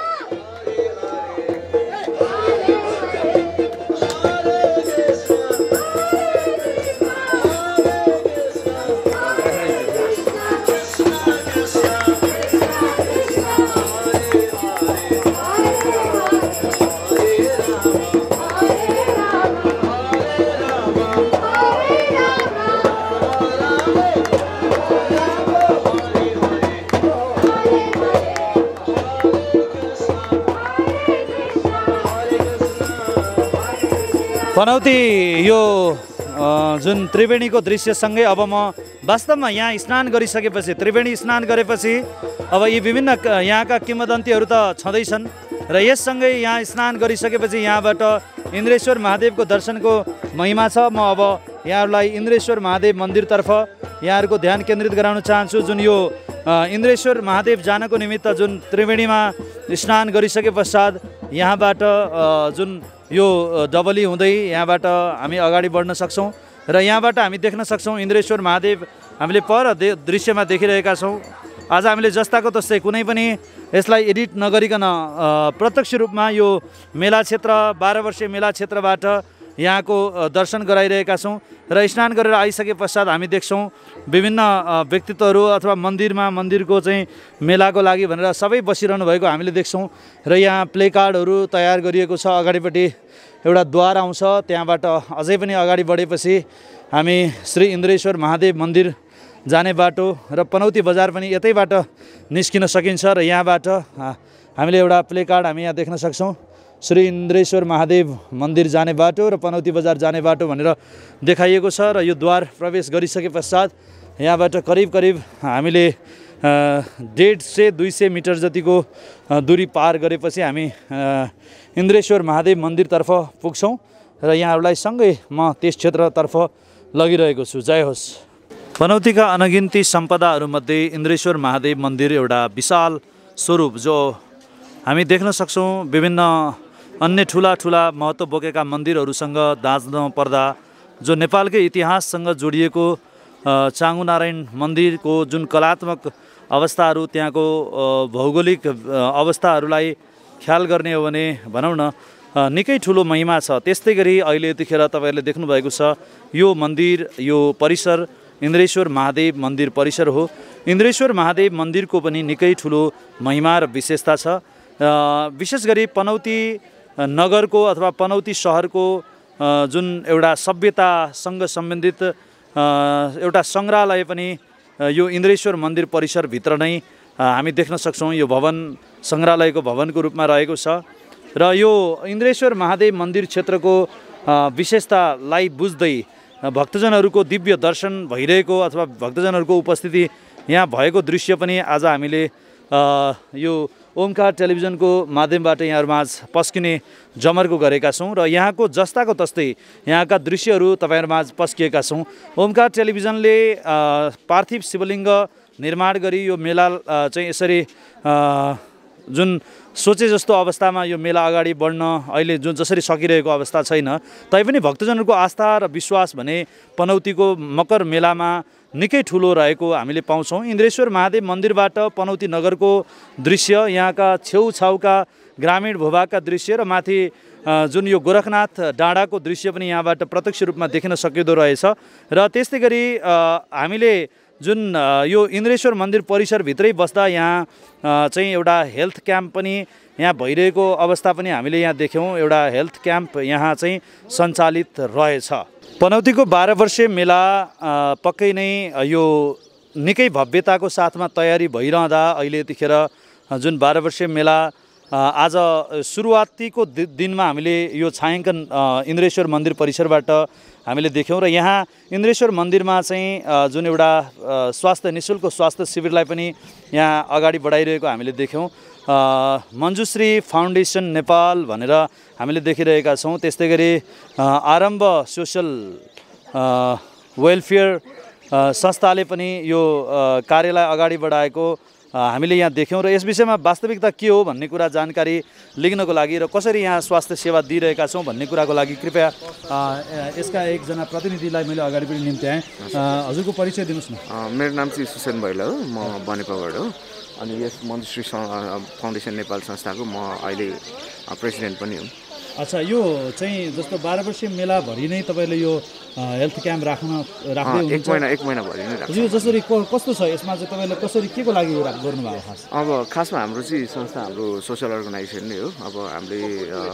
पनौती यो जुन त्रिवेणीको दृश्यसँगै अब म वास्तवमा यहाँ स्नान गरिसकेपछि त्रिवेणी स्नान गरेपछि अब यी विभिन्न यहाँका किंवदन्तीहरू त छँदैछन् र यससँगै यहाँ स्नान गरिसकेपछि यहाँबाट इन्द्रेश्वर महादेवको दर्शनको महिमा छ। म अब यहाँहरूलाई इन्द्रेश्वर महादेव मन्दिरतर्फ यहाँहरूको ध्यान केन्द्रित गराउन चाहन्छु। जुन यो इन्द्रेश्वर महादेव जानको निमित्त जुन त्रिवेणीमा स्नान गरिसके पश्चात यहाँबाट जुन यो डबली हुँदै यहाँबाट हामी अगाडि बढ्न सक्छौँ र यहाँबाट हामी देख्न सक्छौँ इन्द्रेश्वर महादेव हामीले पर दे दृश्यमा देखिरहेका छौँ। आज हामीले जस्ताको तस्तै कुनै पनि यसलाई एडिट नगरिकन प्रत्यक्ष रूपमा यो मेला क्षेत्र बाह्र वर्षीय मेला क्षेत्रबाट यहाँको दर्शन गराइरहेका छौँ र स्नान गरेर आइसके पश्चात हामी देख्छौँ विभिन्न व्यक्तित्वहरू अथवा मन्दिरमा मन्दिरको चाहिँ मेलाको लागि भनेर सबै बसिरहनु भएको हामीले देख्छौँ र यहाँ प्ले कार्डहरू तयार गरिएको छ। अगाडिपट्टि एउटा द्वार आउँछ, त्यहाँबाट अझै पनि अगाडि बढेपछि हामी श्री इन्द्रेश्वर महादेव मन्दिर जाने बाटो र पनौती बजार पनि यतैबाट निस्किन सकिन्छ र यहाँबाट हामीले एउटा प्ले कार्ड हामी यहाँ देख्न सक्छौँ, श्री इन्द्रेश्वर महादेव मन्दिर जाने बाटो र पनौती बजार जाने बाटो भनेर देखाइएको छ। र यो द्वार प्रवेश गरिसके पश्चात यहाँबाट करिब करिब हामीले डेढ सय दुई सय मिटर जतिको दूरी पार गरेपछि हामी इन्द्रेश्वर महादेव मन्दिरतर्फ पुग्छौँ र यहाँहरूलाई सँगै म त्यस क्षेत्रतर्फ लगिरहेको छु। जय होस्। पनौतीका अनगिन्ती सम्पदाहरूमध्ये इन्द्रेश्वर महादेव मन्दिर एउटा विशाल स्वरूप जो हामी देख्न सक्छौँ। विभिन्न अन्य ठुला ठुला महत्त्व बोकेका मन्दिरहरूसँग दाँच्न पर्दा जो नेपालकै इतिहाससँग जोडिएको चाँगु नारायण मन्दिरको जुन कलात्मक अवस्थाहरू त्यहाँको भौगोलिक अवस्थाहरूलाई ख्याल गर्ने हो भने भनौँ न निकै ठुलो महिमा छ। त्यस्तै गरी अहिले यतिखेर तपाईँहरूले देख्नुभएको छ यो मन्दिर, यो परिसर इन्द्रेश्वर महादेव मन्दिर परिसर हो। इन्द्रेश्वर महादेव मन्दिरको पनि निकै ठुलो महिमा र विशेषता छ। विशेष गरी पनौती नगरको अथवा पनौती सहरको जुन एउटा सभ्यतासँग सम्बन्धित एउटा सङ्ग्रहालय पनि यो इन्द्रेश्वर मन्दिर परिसरभित्र नै हामी देख्न सक्छौँ। यो भवन सङ्ग्रहालयको भवनको रूपमा रहेको छ र यो इन्द्रेश्वर महादेव मन्दिर क्षेत्रको विशेषतालाई बुझ्दै भक्तजनहरूको दिव्य दर्शन भइरहेको अथवा भक्तजनहरूको उपस्थिति यहाँ भएको दृश्य पनि आज हामीले यो ओमकार टेलिभिजनको माध्यमबाट यहाँहरूमाझ पस्किने जमर्को गरेका छौँ र यहाँको जस्ताको तस्तै यहाँका दृश्यहरू तपाईँहरूमाझ पस्किएका छौँ। ओमकार टेलिभिजनले पार्थिव शिवलिङ्ग निर्माण गरी यो मेला चाहिँ यसरी जुन सोचे जस्तो अवस्थामा यो मेला अगाडि बढ्न अहिले जुन जसरी सकिरहेको अवस्था छैन, तैपनि भक्तजनहरूको आस्था र विश्वास भने पनौतीको मकर मेलामा निकै ठुलो रहेको हामीले पाउँछौँ। इन्द्रेश्वर महादेव मन्दिरबाट पनौती नगरको दृश्य, यहाँका छेउछाउका ग्रामीण भूभागका दृश्य र माथि जुन यो गोरखनाथ डाँडाको दृश्य पनि यहाँबाट प्रत्यक्ष रूपमा देखिन सकिँदो रहेछ। र त्यस्तै गरी हामीले जुन यो इन्द्रेश्वर मन्दिर परिसरभित्रै बस्दा यहाँ चाहिँ एउटा हेल्थ क्याम्प पनि यहाँ भइरहेको अवस्था पनि हामीले यहाँ देख्यौँ। एउटा हेल्थ क्याम्प यहाँ चाहिँ सञ्चालित रहेछ। पनौतीको बाह्र वर्षे मेला पक्कै नै यो निकै भव्यताको साथमा तयारी भइरहँदा अहिले यतिखेर जुन बाह्र वर्षे मेला आज सुरुवातीको दिनमा हामीले यो छायाङ्कन इन्द्रेश्वर मन्दिर परिसरबाट हामीले देख्यौँ र यहाँ इन्द्रेश्वर मन्दिरमा चाहिँ जुन एउटा स्वास्थ्य निःशुल्क स्वास्थ्य शिविरलाई पनि यहाँ अगाडि बढाइरहेको हामीले देख्यौँ। मञ्जुश्री फाउन्डेसन नेपाल भनेर हामीले देखिरहेका छौँ। त्यस्तै गरी आरम्भ सोसल वेलफेयर संस्थाले पनि यो कार्यलाई अगाडि बढाएको हामीले यहाँ देख्यौँ र यस विषयमा वास्तविकता के हो भन्ने कुरा जानकारी लिनको लागि र कसरी यहाँ स्वास्थ्य सेवा दिइरहेका छौँ भन्ने कुराको लागि कृपया यसका एकजना प्रतिनिधिलाई मैले अगाडि पनि निम्ति आएँ। हजुरको परिचय दिनुहोस् न। मेरो नाम चाहिँ सुसेन भैला हो, म बनेपाबाट हो। अनि यस मञ्जुश्री फाउन्डेसन नेपाल संस्थाको म अहिले प्रेसिडेन्ट पनि हुँ। अच्छा, यो चाहिँ जस्तो बाह्र वर्षीय मेलाभरि नै तपाईँले यो हेल्थ क्याम्प राख्न राख्दै एक महिना एक महिनाभरि नै राख्छ। यो जसरी कस्तो छ यसमा चाहिँ तपाईँले कसरी के को लागि गर्नुभएको खास? अब खासमा हाम्रो चाहिँ संस्था हाम्रो सोसल अर्गनाइजेसन नै हो। अब हामीले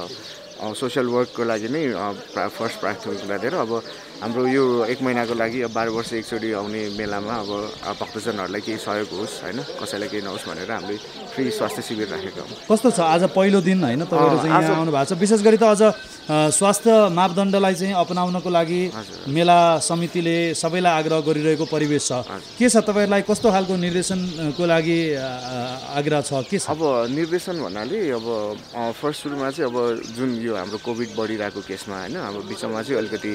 सोसल वर्कको लागि नै फर्स्ट प्राथमिकता दिएर अब हाम्रो यो एक महिनाको लागि अब बाह्र वर्ष एकचोटि आउने मेलामा अब भक्तजनहरूलाई केही सहयोग होस् होइन, कसैलाई केही नहोस् भनेर हामीले फ्री स्वास्थ्य शिविर राखेका हौँ। कस्तो छ आज पहिलो दिन होइन तपाईँहरू चाहिँ यहाँ आउनु भएको छ? विशेष गरी त अझ स्वास्थ्य मापदण्डलाई चाहिँ अपनाउनको लागि मेला समितिले सबैलाई आग्रह गरिरहेको परिवेश छ। के छ तपाईँहरूलाई कस्तो खालको निर्देशनको लागि आग्रह छ? के छ अब निर्देशन भन्नाले अब फर्स्ट सुरुमा चाहिँ अब जुन यो हाम्रो कोभिड बढिरहेको केसमा होइन, अब बिचमा चाहिँ अलिकति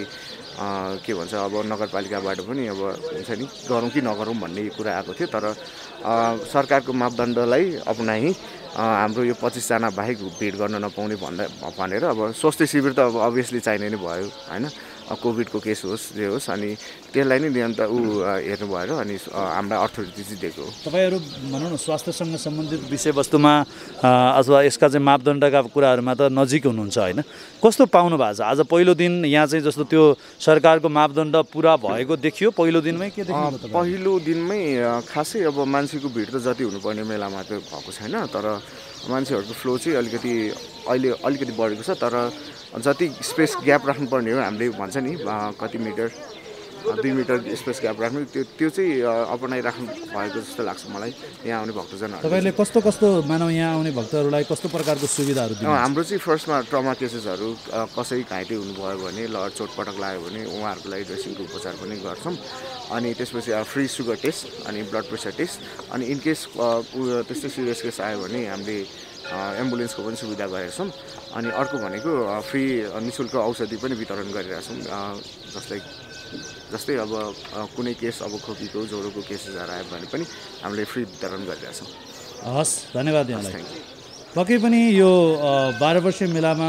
के भन्छ अब नगरपालिकाबाट पनि अब हुन्छ नि गरौँ कि नगरौँ भन्ने कुरा आएको थियो। तर सरकारको मापदण्डलाई अपनाई हाम्रो यो पच्चिसजना बाहेक भिड गर्न नपाउने भन्दा भनेर अब स्वास्थ्य शिविर त अब अभियसली चाहिने नै भयो होइन, कोभिडको केस होस् जे होस्। अनि त्यसलाई नै नियन्त्रण ऊ हेर्नु भएर अनि हाम्रा अथोरिटी चाहिँ दिएको। तपाईँहरू भनौँ न स्वास्थ्यसँग सम्बन्धित विषयवस्तुमा अथवा यसका चाहिँ मापदण्डका कुराहरूमा त नजिक हुनुहुन्छ होइन, कस्तो पाउनु भएको छ? आज पहिलो दिन यहाँ चाहिँ जस्तो त्यो सरकारको मापदण्ड पुरा भएको देखियो पहिलो दिनमै? के देखियो पहिलो दिनमै खासै अब मान्छेको भिड त जति हुनुपर्ने मेलामा त भएको छैन, तर मान्छेहरूको फ्लो चाहिँ अलिकति अहिले अलिकति बढेको छ। तर जति स्पेस ग्याप राख्नुपर्ने हो हामीले भन्छ नि कति मिटर दुई मिटर स्पेस ग्याप राख्नु, त्यो त्यो चाहिँ अपनाइराख्नु भएको जस्तो लाग्छ मलाई यहाँ आउने भक्तजनहरू। तपाईँले कस्तो कस्तो मानव यहाँ आउने भक्तहरूलाई कस्तो प्रकारको सुविधाहरू दिनुहुन्छ? हाम्रो चाहिँ फर्स्टमा ट्रमा केसेसहरू कसै घाइते हुनुभयो भने ल चोटपटक लाग्यो भने उहाँहरूको लागि ड्रेसिङको उपचार पनि गर्छौँ। अनि त्यसपछि फ्री सुगर टेस्ट अनि ब्लड प्रेसर टेस्ट, अनि इनकेस त्यस्तै सिरियस केस आयो भने हामीले एम्बुलेन्सको पनि सुविधा गरेका छौँ। अनि अर्को भनेको फ्री निःशुल्क औषधि पनि वितरण गरिरहेका छौँ। जस्तै जस्तै अब कुनै केस अब खोकीको ज्वरोको केसेसहरू आयो भने पनि हामीले फ्री वितरण गरिरहेछौँ। हस्, धन्यवाद यहाँलाई। पक्कै पनि यो बाह्र वर्षीय मेलामा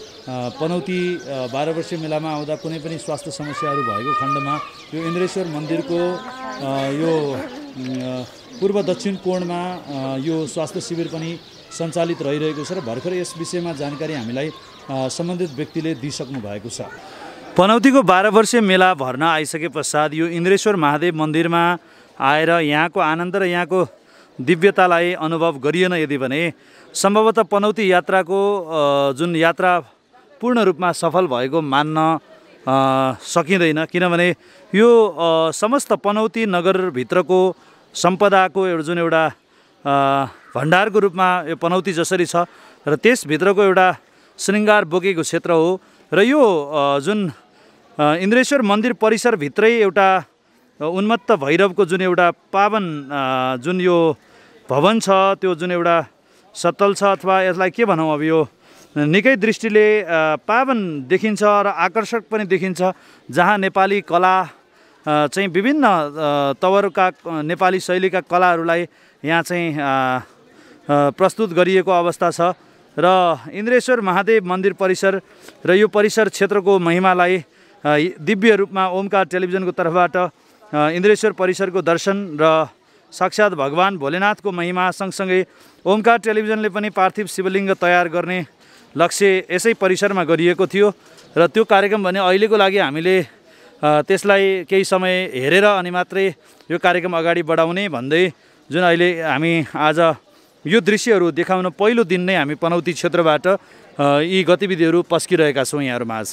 पनौती बाह्र वर्षीय मेलामा आउँदा कुनै पनि स्वास्थ्य समस्याहरू भएको खण्डमा यो इन्द्रेश्वर मन्दिरको यो पूर्व दक्षिण कोणमा यो स्वास्थ्य शिविर पनि सञ्चालित रहिरहेको छ र भर्खर यस विषयमा जानकारी हामीलाई सम्बन्धित व्यक्तिले दिइसक्नु भएको छ। पनौतीको बाह्र वर्षीय मेला भर्न आइसके पश्चात यो इन्द्रेश्वर महादेव मन्दिरमा आएर यहाँको आनन्द र यहाँको दिव्यतालाई अनुभव गरिएन यदि भने सम्भवतः पनौती यात्राको जुन यात्रा पूर्ण रूपमा सफल भएको मान्न सकिँदैन, किनभने यो समस्त पनौती नगरभित्रको सम्पदाको एउटा जुन एउटा भण्डारको रूपमा यो पनौती जसरी छ र त्यसभित्रको एउटा श्रृङ्गार बोकेको क्षेत्र हो र यो जुन इन्द्रेश्वर मन्दिर परिसरभित्रै एउटा उन्मत्त भैरवको जुन एउटा पावन जुन यो भवन छ त्यो जुन एउटा सत्तल छ अथवा यसलाई के भनौँ अब यो निकै दृष्टिले पावन देखिन्छ र आकर्षक पनि देखिन्छ, जहाँ नेपाली कला चाहिँ विभिन्न तवरका नेपाली शैलीका कलाहरूलाई यहाँ चाहिँ प्रस्तुत गरिएको अवस्था छ र इन्द्रेश्वर महादेव मन्दिर परिसर र यो परिसर क्षेत्रको महिमालाई दिव्य रूपमा ओमकार टेलिभिजनको तर्फबाट इन्द्रेश्वर परिसरको दर्शन र साक्षात् भगवान भोलेनाथको महिमा सँगसँगै ओमकार टेलिभिजनले पनि पार्थिव शिवलिङ्ग तयार गर्ने लक्ष्य यसै परिसरमा गरिएको थियो र त्यो कार्यक्रम भने अहिलेको लागि हामीले त्यसलाई केही समय हेरेर अनि मात्रै यो कार्यक्रम अगाडि बढाउने भन्दै जुन अहिले हामी आज यो दृश्यहरू देखाउन पहिलो दिन नै हामी पनौती क्षेत्रबाट यी गतिविधिहरू पस्किरहेका छौँ यहाँहरूमाझ।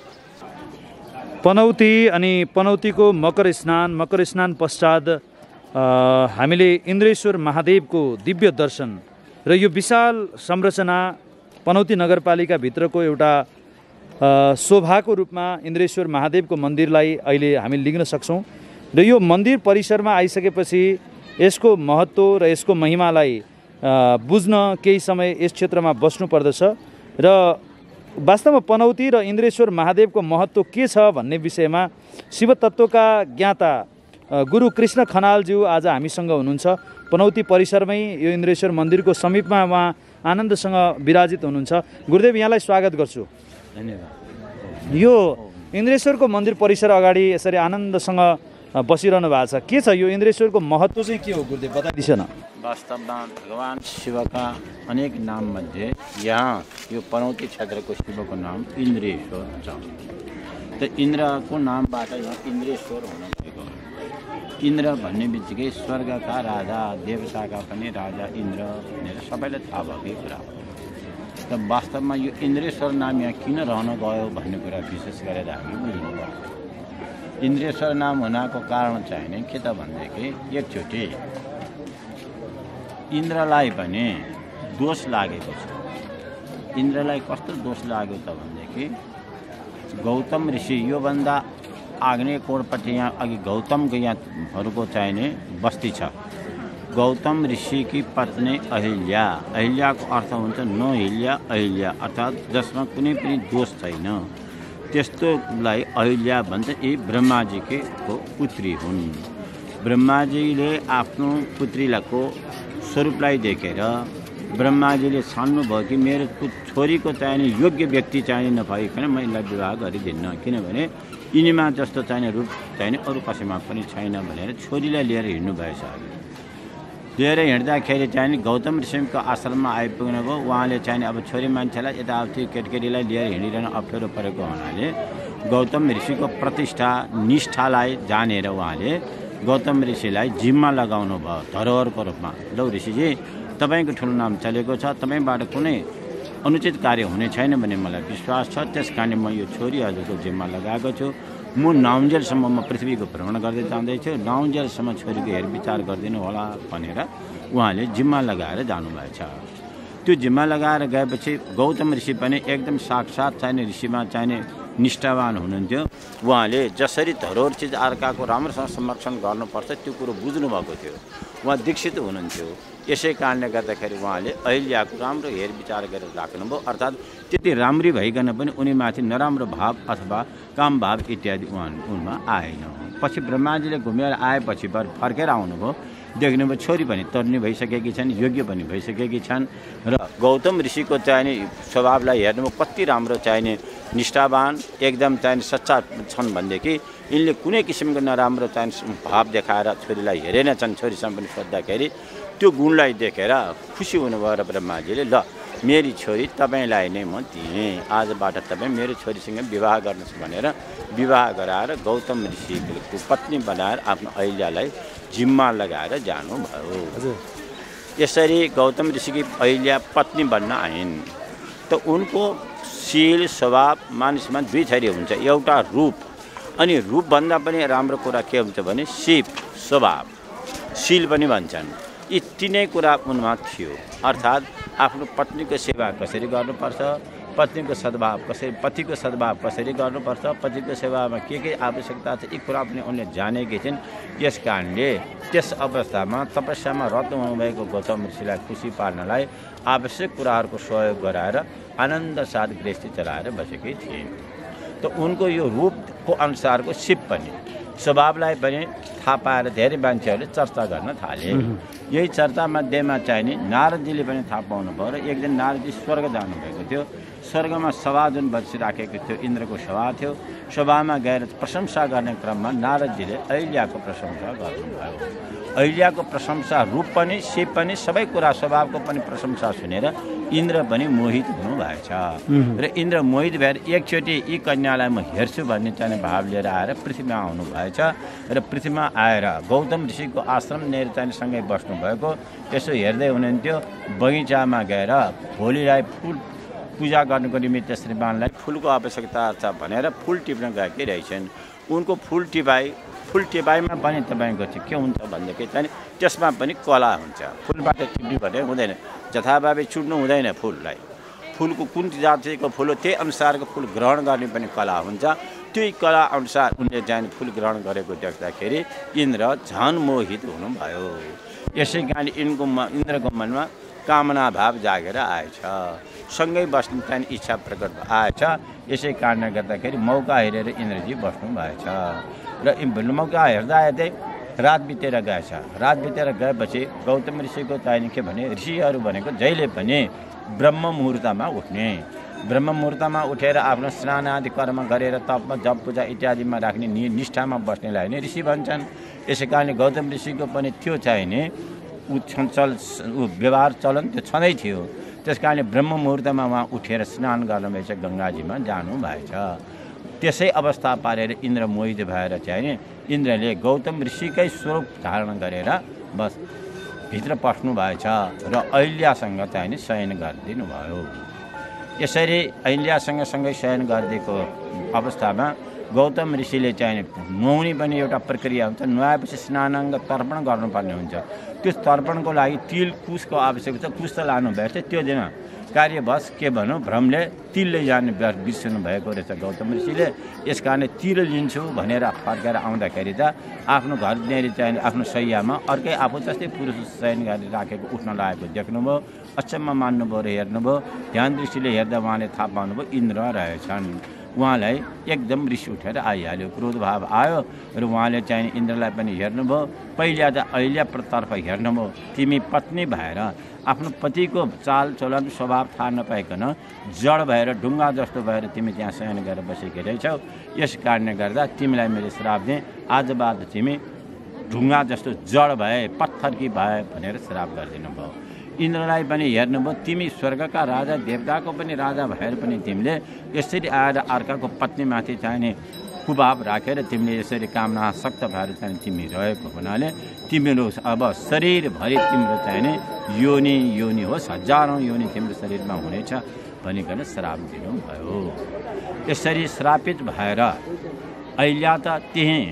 पनौती अनि पनौतीको मकर स्नान मकर स्नान पश्चात हामीले इन्द्रेश्वर महादेवको दिव्य दर्शन र यो विशाल संरचना पनौती नगरपालिकाभित्रको एउटा शोभाको रूपमा इन्द्रेश्वर महादेवको मन्दिरलाई अहिले हामी लिन सक्छौँ र यो मन्दिर परिसरमा आइसकेपछि यसको महत्त्व र यसको महिमालाई बुझ्न केही समय यस क्षेत्रमा बस्नु पर्दछ र वास्तवमा पनौती र इन्द्रेश्वर महादेवको महत्त्व के छ भन्ने विषयमा शिवतत्त्वका ज्ञाता गुरु कृष्ण खनालज्यू आज हामीसँग हुनुहुन्छ। पनौती परिसरमै यो इन्द्रेश्वर मन्दिरको समीपमा उहाँ आनन्दसँग विराजित हुनुहुन्छ। गुरुदेव, यहाँलाई स्वागत गर्छु। धन्यवाद। यो इन्द्रेश्वरको मन्दिर परिसर अगाडि यसरी आनन्दसँग बसिरहनु भएको छ, के छ यो इन्द्रेश्वरको महत्त्व चाहिँ के हो गुरुदेव, बताइदिनुहोस् न। वास्तवमा भगवान शिवका अनेक नाम मध्ये यहाँ यो पनौती क्षेत्रको शिवको नाम इन्द्रेश्वर छ। त इन्द्रको नामबाट यहाँ इन्द्रेश्वर हुन गएको। इन्द्र भन्ने बित्तिकै स्वर्गका राजा देवताका पनि राजा इन्द्र भनेर सबैलाई थाहा भएकै कुरा हो। त वास्तवमा यो इन्द्रेश्वर नाम यहाँ किन रहन गयो भन्ने कुरा विशेष गरेर हामी बुझ्नुभयो। इन्द्रेश्वर नाम हुनको कारण चाहिँ नि के त भनेदेखि एकचोटि इन्द्रलाई पनि दोष लागेको छ। इन्द्रलाई कस्तो दोष लाग्यो त भनेदेखि गौतम ऋषि योभन्दा आग्नेय कोणपट्टि यहाँ अघि गौतमको यहाँहरूको चाहिने बस्ती छ। गौतम ऋषिकी पत्नी अहिल्या, अहिल्याको अर्थ हुन्छ नहिल्या अहिल्या, अर्थात् जसमा कुनै पनि दोष छैन, त्यस्तोलाई अहिल्या भन्छ। यी ब्रह्माजीको पुत्री हुन्। ब्रह्माजीले आफ्नो पुत्रीको स्वरूपलाई देखेर ब्रह्माजीले छान्नुभयो कि मेरो छोरीको चाहिने योग्य व्यक्ति चाहिने नभइकन म यसलाई विवाह गरिदिन्न, किनभने यिनीमा जस्तो चाहिने रूप चाहिने अरू कसैमा पनि छैन भनेर छोरीलाई लिएर हिँड्नु भएछ। लिएर हिँड्दाखेरि चाहिँ गौतम ऋषिको आश्रममा आइपुग्नुभयो। उहाँले चाहिँ अब छोरी मान्छेलाई यताउति केटकेटीलाई लिएर हिँडिरहन अप्ठ्यारो परेको हुनाले गौतम ऋषिको प्रतिष्ठा निष्ठालाई जानेर उहाँले गौतम ऋषिलाई जिम्मा लगाउनु भयो धरोहरको रूपमा। लौ ऋषिजी, तपाईँको ठुलो नाम चलेको छ, तपाईँबाट कुनै अनुचित कार्य हुने छैन भन्ने मलाई विश्वास छ, त्यस कारण म यो छोरी हजुरको जिम्मा लगाएको छु। म नाउन्जेलसम्म म पृथ्वीको भ्रमण गर्दै जाँदैछु, नाउन्जेलसम्म छोरीको हेरविचार गरिदिनु होला भनेर उहाँले जिम्मा लगाएर जानुभएछ। त्यो जिम्मा लगाएर गएपछि गौतम ऋषि पनि एकदम साक्षात् चाहिने ऋषिमा चाहिने निष्ठावान हुनुहुन्थ्यो। उहाँले जसरी धरोहर चिज अर्काको राम्रोसँग संरक्षण गर्नुपर्छ त्यो कुरो बुझ्नुभएको थियो। उहाँ दीक्षित हुनुहुन्थ्यो। यसै कारणले गर्दाखेरि उहाँले अहिल्याको राम्रो हेरविचार गरेर राख्नुभयो। अर्थात् त्यति राम्री भइकन पनि उनीमाथि नराम्रो भाव अथवा काम भाव इत्यादि उहाँ उनमा आएन। पछि ब्रह्माजीले घुमेर आएपछि बर फर्केर आउनुभयो। देख्नुभयो छोरी पनि तरुणी भइसकेकी छन्, योग्य पनि भइसकेकी छन् र गौतम ऋषिको चाहिने स्वभावलाई हेर्नुभयो कति राम्रो चाहिने निष्ठावान एकदम चाहिने सच्चा छन् भनेदेखि यिनले कुनै किसिमको नराम्रो चाहिँ भाव देखाएर छोरीलाई हेरेनछन्। छोरीसँग पनि सोद्धाखेरि त्यो गुणलाई देखेर खुसी हुनुभयो र ब्रह्माजीले ल मेरी छोरी तपाईँलाई नै म दिएँ, आजबाट तपाईँ मेरो छोरीसँग विवाह गर्नुहोस् भनेर विवाह गराएर गौतम ऋषिको पत्नी बनाएर आफ्नो अहिल्यालाई जिम्मा लगाएर जानुभयो। यसरी गौतम ऋषिकी अहिल्या पत्नी बन्न आइन्। त उनको शील स्वभाव मानिसमा दुई थरी हुन्छ, एउटा रूप, अनि रूपभन्दा पनि राम्रो कुरा के हुन्छ भने सिप स्वभाव शील पनि भन्छन्। यी तिनै कुरा उनमा थियो। अर्थात् आफ्नो पत्नीको सेवा कसरी गर्नुपर्छ, पत्नीको सद्भाव कसरी पतिको सद्भाव कसरी गर्नुपर्छ, पतिको सेवामा के के आवश्यकता छ, यी कुरा पनि उनले जानेकी थिइन्। यस कारणले त्यस अवस्थामा तपस्यामा रत हुनुभएको गौतम ऋषिलाई खुसी पार्नलाई आवश्यक कुराहरूको सहयोग गराएर आनन्द साथ गृहस्थी चलाएर बसेकी थिइन्। त उनको यो रूपको अनुसारको सिप पनि स्वभावलाई पनि थाहा पाएर धेरै मान्छेहरूले चर्चा गर्न थाले। यही चर्चा मध्येमा चाहिँ नि नारदजीले पनि थाहा पाउनुभयो र एक दिन नारदजी स्वर्ग जानुभएको थियो। स्वर्गमा सभा जुन बसिराखेको थियो, इन्द्रको सभा थियो। सभामा गएर प्रशंसा गर्ने क्रममा नारदजीले अहिल्याको प्रशंसा गर्नुभयो। अहिल्याको प्रशंसा रूप पनि सिप पनि सबै कुरा स्वभावको पनि प्रशंसा सुनेर इन्द्र पनि मोहित हुनुभएछ र इन्द्र मोहित भएर एकचोटि यी कन्यालाई म हेर्छु भन्ने चाहिँ भाव लिएर आएर पृथ्वीमा आउनुभएछ र पृथ्वीमा आएर गौतम ऋषिको आश्रम लिएर चाहिँ सँगै बस्नुभएको। यसो हेर्दै हुनुहुन्थ्यो। बगैँचामा गएर भोलिलाई फुल पूजा गर्नुको निमित्त श्रीमानलाई फुलको आवश्यकता छ भनेर फुल टिप्न गएकै रहेछन्। उनको फुल टिपाई फुल टिपाइमा पनि तपाईँको चाहिँ के हुन्छ भनेदेखि चाहिँ त्यसमा पनि कला हुन्छ। फुलबाट टिप्नु भने हुँदैन, जथाभावी चुड्नु हुँदैन फुललाई। फुलको कुन जातिको फुल हो त्यही अनुसारको फुल ग्रहण गर्ने पनि कला हुन्छ। त्यही कला अनुसार उनले चाहिँ फुल ग्रहण गरेको देख्दाखेरि इन्द्र झन मोहित हुनुभयो। यसै कारण यिनको इन्द्रको मनमा कामना भाव जागेर आएछ, सँगै बस्ने चाहिँ इच्छा प्रकट आएछ। यसै कारणले गर्दाखेरि मौका हेरेर इन्द्रजी बस्नु भएछ र मौका हेर्दा हेर्दै रात बितेर गएछ। रात बितेर गएपछि गौतम ऋषिको चाहिने के भने ऋषिहरू भनेको जहिले पनि ब्रह्म मुहुर्तमा उठ्ने, ब्रह्म मुहुर्तमा उठेर आफ्नो स्नान आदि कर्म गरेर तपमा जप पूजा इत्यादिमा राख्ने नि निष्ठामा बस्नेलाई नै ऋषि भन्छन्। यसै कारणले गौतम ऋषिको पनि त्यो चाहिने ऊ चञ्चल ऊ व्यवहार चलन त्यो छँदै थियो। त्यस कारणले ब्रह्म मुहुर्तमा उहाँ उठेर स्नान गर्नुभएछ, गङ्गाजीमा जानुभएछ। त्यसै अवस्था पारेर इन्द्र मोहित भएर चाहिँ इन्द्रले गौतम ऋषिकै स्वरूप धारण गरेर बस भित्र पस्नु भएछ र अहिल्यासँग चाहिँ शयन गरिदिनु भयो। यसरी अहिल्यासँग सँगै शयन गरिदिएको अवस्थामा गौतम ऋषिले चाहिँ नुहाउने पनि एउटा प्रक्रिया हुन्छ। नुहाएपछि स्नानाङ्ग तर्पण गर्नुपर्ने हुन्छ। त्यो तर्पणको लागि तिल कुशको आवश्यकता छ। कुश त लानु भएको थियो त्यो दिन कार्यवश के भनौँ भ्रमले तिल लैजाने बिर्सनु भएको रहेछ गौतम ऋषिले। यस कारणले तिल लिन्छु भनेर फर्केर आउँदाखेरि त आफ्नो घरनेरि चाहिँ आफ्नो शैयामा अर्कै आफू जस्तै पुरुष शयन गरेर राखेको उठ्न लागेको देख्नुभयो। अचम्म मान्नुभयो र हेर्नुभयो। ध्यान दृष्टिले हेर्दा उहाँले थाहा पाउनुभयो इन्द्र रहेछन्। उहाँलाई एकदम रिस उठेर आइहाल्यो, क्रोध भाव आयो र उहाँले चाहिँ इन्द्रलाई पनि हेर्नुभयो। पहिला त अहिल्यातर्फ हेर्नुभयो। तिमी पत्नी भएर आफ्नो पतिको चाल चलन स्वभाव थाहा नपाइकन जड भएर ढुङ्गा जस्तो भएर तिमी त्यहाँ शयन गरेर बसेकी रहेछौ। यस कारणले गर्दा तिमीलाई मैले श्राप दिएँ, आजबाट तिमी ढुङ्गा जस्तो जड भए, पत्थरकी भए भनेर श्राप गरिदिनु भयो। इन्द्रलाई पनि हेर्नुभयो। तिमी स्वर्गका राजा देवताको पनि राजा भएर पनि तिमीले यसरी आएर अर्काको पत्नीमाथि चाहिने कुभाव राखेर तिमीले यसरी कामनासक्त भएर चाहिँ तिमी रहेको हुनाले तिमीहरू अब शरीरभरि तिम्रो चाहिने योनि योनि होस्, हजारौँ योनि तिम्रो शरीरमा हुनेछ भनिकन श्राप दिनुभयो। यसरी श्रापित भएर अहिल्या त त्यहीँ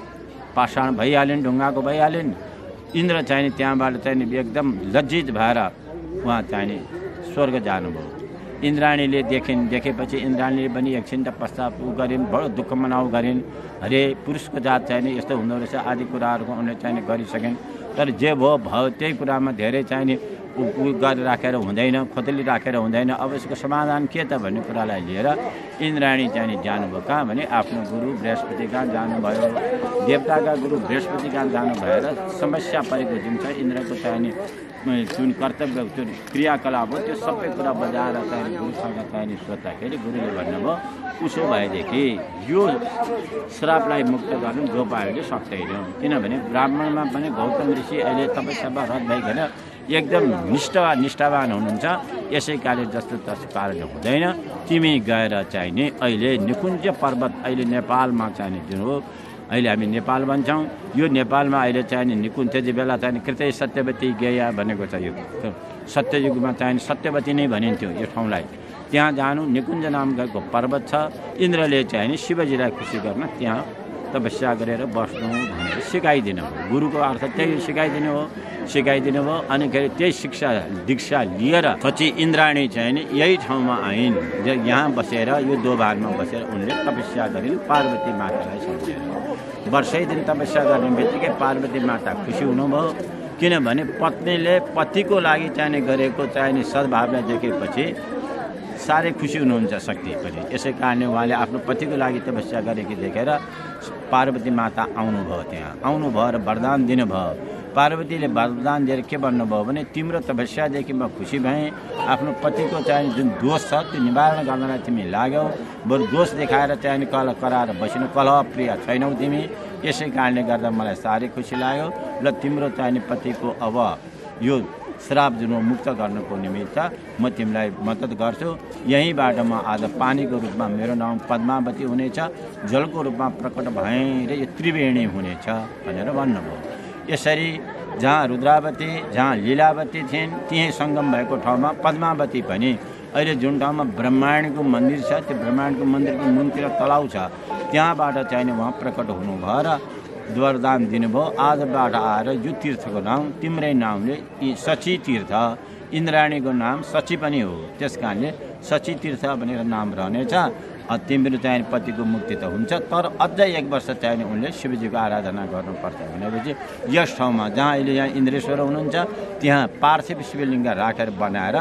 पाषाण भइहालिन्, ढुङ्गाको भइहालिन्। इन्द्र चाहिने त्यहाँबाट चाहिँ एकदम लज्जित भएर उहाँ चाहिने स्वर्ग जानुभयो। इन्द्राणीले देखिन्। देखेपछि इन्द्राणीले पनि एकछिन त पश्चाताप गरिन्, बडो दुःख मनाउ गरिन्। अरे पुरुषको जात चाहिने यस्तो हुँदो रहेछ आदि कुराहरूको उनले चाहिने गरिसकेन्। तर जे भयो भयो त्यही कुरामा धेरै चाहिने उ गरेर राखेर हुँदैन, खोतली राखेर हुँदैन। अब यसको समाधान के त भन्ने कुरालाई लिएर इन्द्राणी चाहिने जानुभयो कहाँ भने आफ्नो गुरु बृहस्पति कहाँ जानुभयो। देवताका गुरु बृहस्पति कहाँ जानु भएर समस्या परेको जुन छ इन्द्रको चाहिने जुन कर्तव्य जुन क्रियाकलाप हो त्यो सबै कुरा बजाएर चाहिने गुरुसँग चाहिने सोद्धाखेरि गुरुले भन्नुभयो उसो भएदेखि यो श्रापलाई मुक्त गर्नु गोपालले सक्दैन। किनभने ब्राह्मणमा पनि गौतम ऋषि अहिले तपस्यामा रत भइकन एकदम निष्ठा निष्ठावान हुनुहुन्छ। यसै कारणले जस्तो तस्तो कारण हुँदैन। तिमी गएर चाहिने अहिले निकुञ्ज पर्वत अहिले नेपालमा चाहिने जुन हो अहिले हामी नेपाल भन्छौँ, यो नेपालमा अहिले चाहिने निकुञ्ज त्यति बेला चाहिने कृतै सत्यवती गया भनेको छ। यो सत्ययुगमा चाहिने सत्यवती नै भनिन्थ्यो यो ठाउँलाई। त्यहाँ जानु निकुञ्ज नामको पर्वत छ। इन्द्रले चाहिने शिवजीलाई खुसी गर्न त्यहाँ तपस्या गरेर बस्नु भनेर सिकाइदिनु हो। गुरुको अर्थ त्यही सिकाइदिनु हो सिकाइदिनु भयो। अनि खेरि त्यही शिक्षा दीक्षा लिएर पछि इन्द्राणी चाहिँ नि यही ठाउँमा आइन्। यहाँ बसेर यो दोभानमा बसेर उनले तपस्या गरिन् पार्वती मातालाई सम्झेर। वर्षै दिन तपस्या गर्ने बित्तिकै पार्वती माता खुसी हुनुभयो। किनभने पत्नीले पतिको लागि चाहिने गरेको चाहिने सद्भावना देखेपछि साह्रै खुसी हुनुहुन्छ शक्ति पनि। यसै कारणले उहाँले आफ्नो पतिको लागि तपस्या गरेकी देखेर पार्वती माता आउनुभयो। त्यहाँ आउनुभयो र वरदान दिनुभयो। पार्वतीले वरदान दिएर के भन्नुभयो भने तिम्रो तपस्यादेखि म खुसी भएँ। आफ्नो पतिको चाहिने जुन दोष छ त्यो निवारण गर्नलाई तिमी लाग्यौ। बरु दोष देखाएर चाहिने कलह कराएर बसिनु, कलह प्रिय छैनौ तिमी। यसै कारणले गर्दा मलाई साह्रै खुसी लाग्यो। र तिम्रो चाहिने पतिको अब यो श्राप जुन मुक्त गर्नको निमित्त म तिमीलाई मद्दत गर्छु। यहीँबाट म आज पानीको रूपमा मेरो नाम पद्मावती हुनेछ, जलको रूपमा प्रकट भएर यो त्रिवेणी हुनेछ भनेर भन्नुभयो। यसरी जहाँ रुद्रावती जहाँ लीलावती थिइन् त्यहीँ सङ्गम भएको ठाउँमा पद्मावती पनि अहिले जुन ठाउँमा ब्रह्माण्डको मन्दिर छ त्यो ब्रह्माण्डको मन्दिरको मुनतिर तलाउ छ त्यहाँबाट चाहिने उहाँ प्रकट हुनुभयो र वरदान दिनुभयो। आजबाट आएर यो तीर्थको नाम तिम्रै नामले सची तीर्थ, इन्द्राणीको नाम सची पनि हो। त्यस कारणले सची तीर्थ भनेर नाम रहनेछ। तिम्रो चाहिने पतिको मुक्ति त हुन्छ, तर अझै एक वर्ष चाहिने उनले शिवजीको आराधना गर्नुपर्छ भनेपछि यस ठाउँमा जहाँ अहिले यहाँ इन्द्रेश्वर हुनुहुन्छ त्यहाँ पार्थिव शिवलिङ्ग राखेर बनाएर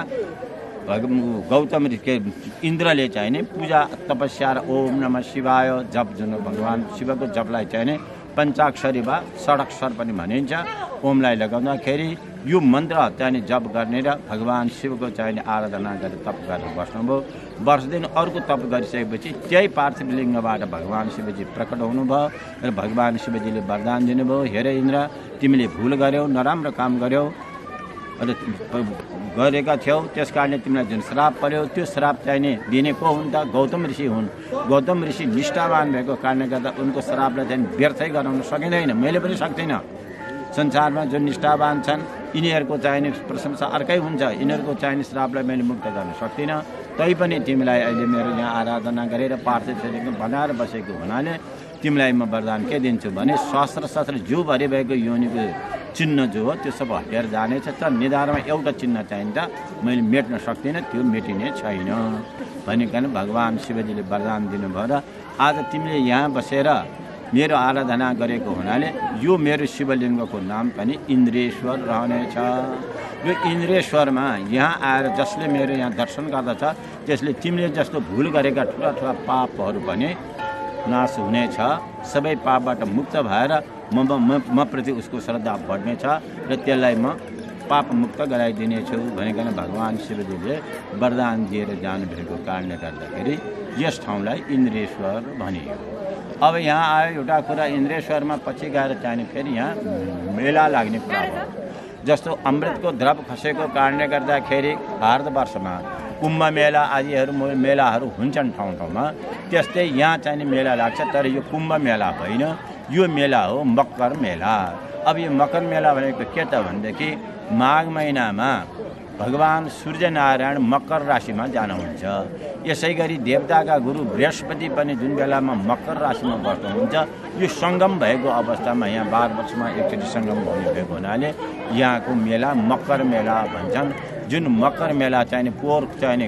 गौतम के इन्द्रले चाहिने पूजा तपस्या र ओम नमः शिवाय जप जुन भगवान् शिवको जपलाई चाहिने पञ्चाक्षरी वा षडक्षर पनि भनिन्छ। ओमलाई लगाउँदाखेरि यो मन्त्र चाहिने जप गर्ने र भगवान् शिवको चाहिने आराधना गरेर तप गरेर बस्नुभयो। वर्ष दिन अर्को तप गरिसकेपछि त्यही पार्थिव लिङ्गबाट भगवान् शिवजी प्रकट हुनुभयो र भगवान् शिवजीले वरदान दिनुभयो, हेर इन्द्र तिमीले भुल गर्यौ, नराम्रो काम गर्यौ र गरेका थियौ, त्यस कारणले तिमीलाई जुन श्राप पर्यो त्यो श्राप चाहिने दिने को हुन् त? गौतम ऋषि हुन्। गौतम ऋषि निष्ठावान भएको कारणले गर्दा उनको श्रापलाई चाहिँ व्यर्थै गराउन सकिँदैन, मैले पनि सक्दिनँ। संसारमा जुन निष्ठावान छन् यिनीहरूको चाहिने प्रशंसा अर्कै हुन्छ, यिनीहरूको चाहिने श्रापलाई मैले मुक्त गर्न सक्दिनँ। तैपनि तिमीलाई अहिले मेरो यहाँ आराधना गरेर पार्थिव शरीर बनाएर बसेको हुनाले तिमीलाई म वरदान के दिन्छु भने सहस्र सहस्र जिउभरि भएको योनिको चिन्ह जो हो त्यो सब हटेर जानेछ। तर निधारमा एउटा चिन्ह चाहिन्छ, मैले मेट्न सक्दिनँ, त्यो मेटिने छैन भनिकन भगवान् शिवजीले वरदान दिनुभयो। र आज तिमीले यहाँ बसेर मेरो आराधना गरेको हुनाले यो मेरो शिवलिङ्गको नाम पनि इन्द्रेश्वर रहनेछ। यो इन्द्रेश्वरमा यहाँ आएर जसले मेरो यहाँ दर्शन गर्दछ त्यसले तिमीले जस्तो भुल गरेका ठुला ठुला पापहरू पनि नाश हुनेछ। सबै पापबाट मुक्त भएर म म प्रति उसको श्रद्धा बढ्नेछ र त्यसलाई म पाप मुक्त गराइदिनेछु भनिकन भगवान् शिवजीले वरदान दिएर जानुभएको कारणले गर्दाखेरि यस ठाउँलाई इन्द्रेश्वर भनियो। अब यहाँ आयो एउटा कुरा, इन्द्रेश्वरमा पछि गएर चाहिने फेरि यहाँ मेला लाग्ने कुरा हो। जस्तो अमृतको द्रव खसेको कारणले गर्दाखेरि भारतवर्षमा कुम्भ मेला आदिहरू मेलाहरू हुन्छन् ठाउँ ठाउँमा, त्यस्तै यहाँ चाहिने मेला लाग्छ। तर यो कुम्भ मेला होइन, यो मेला हो मकर मेला। अब यो मकर मेला भनेको के त भनेदेखि माघ महिनामा भगवान् सूर्यनारायण मकर राशिमा जानुहुन्छ। यसै गरी देवताका गुरु बृहस्पति पनि जुन बेलामा मकर राशिमा बस्नुहुन्छ यो सङ्गम भएको अवस्थामा यहाँ बाह्र वर्षमा एकचोटि सङ्गम हुने भएको हुनाले यहाँको मेला मकर मेला भन्छन्। जुन मकर मेला चाहिने पोहोर चाहिने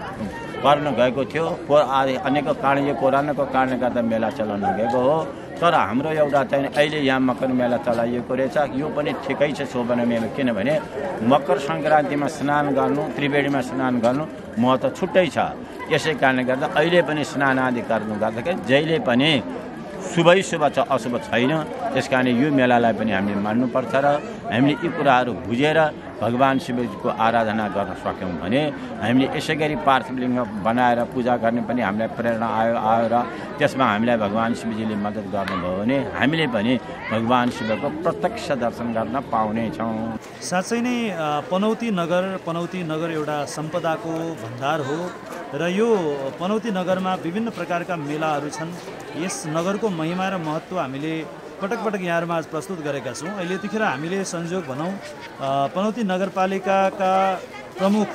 पर्न गएको थियो, पोहोर आदि अनेक कारण यो कोरोनाको कारणले गर्दा मेला चलाउन गएको हो। तर हाम्रो एउटा चाहिँ अहिले यहाँ मकर मेला चलाइएको रहेछ, यो पनि ठिकै छ शोभना मेला। किनभने मकर सङ्क्रान्तिमा स्नान गर्नु, त्रिवेणीमा स्नान गर्नु महत्त्व छुट्टै छ। यसै कारणले गर्दा अहिले पनि स्नान आदि गर्नु गर्दाखेरि जहिले पनि शुभै शुभ छ, अशुभ छैन। त्यस कारण यो मेलालाई पनि हामीले मान्नुपर्छ र हामीले यी कुराहरू बुझेर भगवान् शिवजीको आराधना गर्न सक्यौँ भने हामीले यसै गरी पार्थिव लिङ्ग बनाएर पूजा गर्ने पनि हामीलाई प्रेरणा आयो आयो र त्यसमा हामीलाई भगवान् शिवजीले मद्दत गर्नुभयो भने हामीले पनि भगवान् शिवको प्रत्यक्ष दर्शन गर्न पाउनेछौँ। साँच्चै नै पनौती नगर पनौती नगर एउटा सम्पदाको भण्डार हो र यो पनौती नगरमा विभिन्न प्रकारका मेलाहरू छन्। यस नगरको महिमा र महत्त्व हामीले पटक पटक यहाँहरूमा आज प्रस्तुत गरेका छौँ। अहिले यतिखेर हामीले संयोग भनौँ पनौती नगरपालिकाका प्रमुख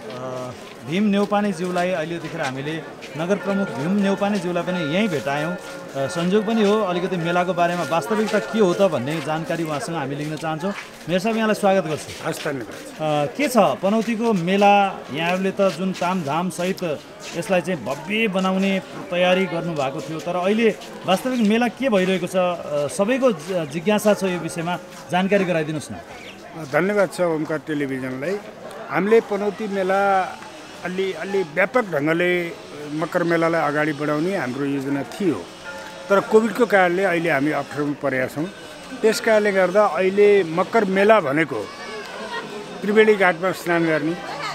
भीम नेउपानेज्यूलाई अहिले यतिखेर हामीले नगर प्रमुख भीम नेउपानेज्यूलाई पनि यहीँ भेटायौँ। संयोग पनि हो, अलिकति मेलाको बारेमा वास्तविकता के हो त भन्ने जानकारी उहाँसँग हामी लिन चाहन्छौँ। मेयर साहब, यहाँलाई स्वागत गर्छु। हस्, धन्यवाद। के छ पनौतीको मेला? यहाँहरूले त जुन तामझामसहित यसलाई चाहिँ भव्य बनाउने तयारी गर्नुभएको थियो, तर अहिले वास्तविक मेला के भइरहेको छ? सबैको जिज्ञासा छ यो विषयमा, जानकारी गराइदिनुहोस् न। धन्यवाद छ ओमकार टेलिभिजनलाई। हामीले पनौती मेला अलि अलि व्यापक ढङ्गले मकर मेलालाई अगाडि बढाउने हाम्रो योजना थियो, तर कोभिडको कारणले अहिले हामी अप्ठ्यारोमा परेका छौँ। त्यस कारणले गर्दा अहिले मकर मेला भनेको त्रिवेणी घाटमा स्नान गर्ने,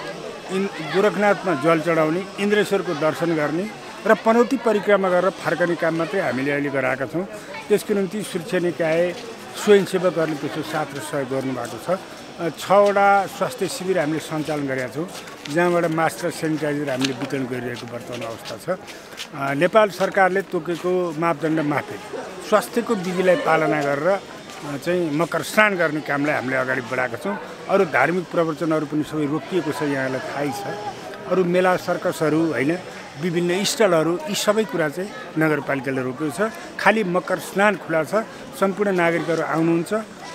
इन गोरखनाथमा जल चढाउने, इन्द्रेश्वरको दर्शन गर्ने र पनौती परिक्रमा गरेर फर्कने काम मात्रै हामीले अहिले गराएका छौँ। त्यसको निम्ति सुरक्षा निकाय स्वयंसेवकहरूले त्यसको साथ र सहयोग गर्नुभएको छ। छवटा स्वास्थ्य शिविर हामीले सञ्चालन गरेका छौँ, जहाँबाट मास्क र सेनिटाइजर हामीले वितरण गरिरहेको वर्तमान अवस्था छ। नेपाल सरकारले तोकेको मापदण्ड माथि स्वास्थ्यको विधिलाई पालना गरेर चाहिँ मकर स्नान गर्ने कामलाई हामीले अगाडि बढाएका छौँ। अरू धार्मिक प्रवचनहरू पनि सबै रोकिएको छ, यहाँलाई थाहै छ। अरू मेला सर्कसहरू होइन, विभिन्न स्टलहरू, यी सबै कुरा चाहिँ नगरपालिकाले रोकेको छ। खालि मकर स्नान खुला छ, सम्पूर्ण नागरिकहरू आउनुहुन्छ,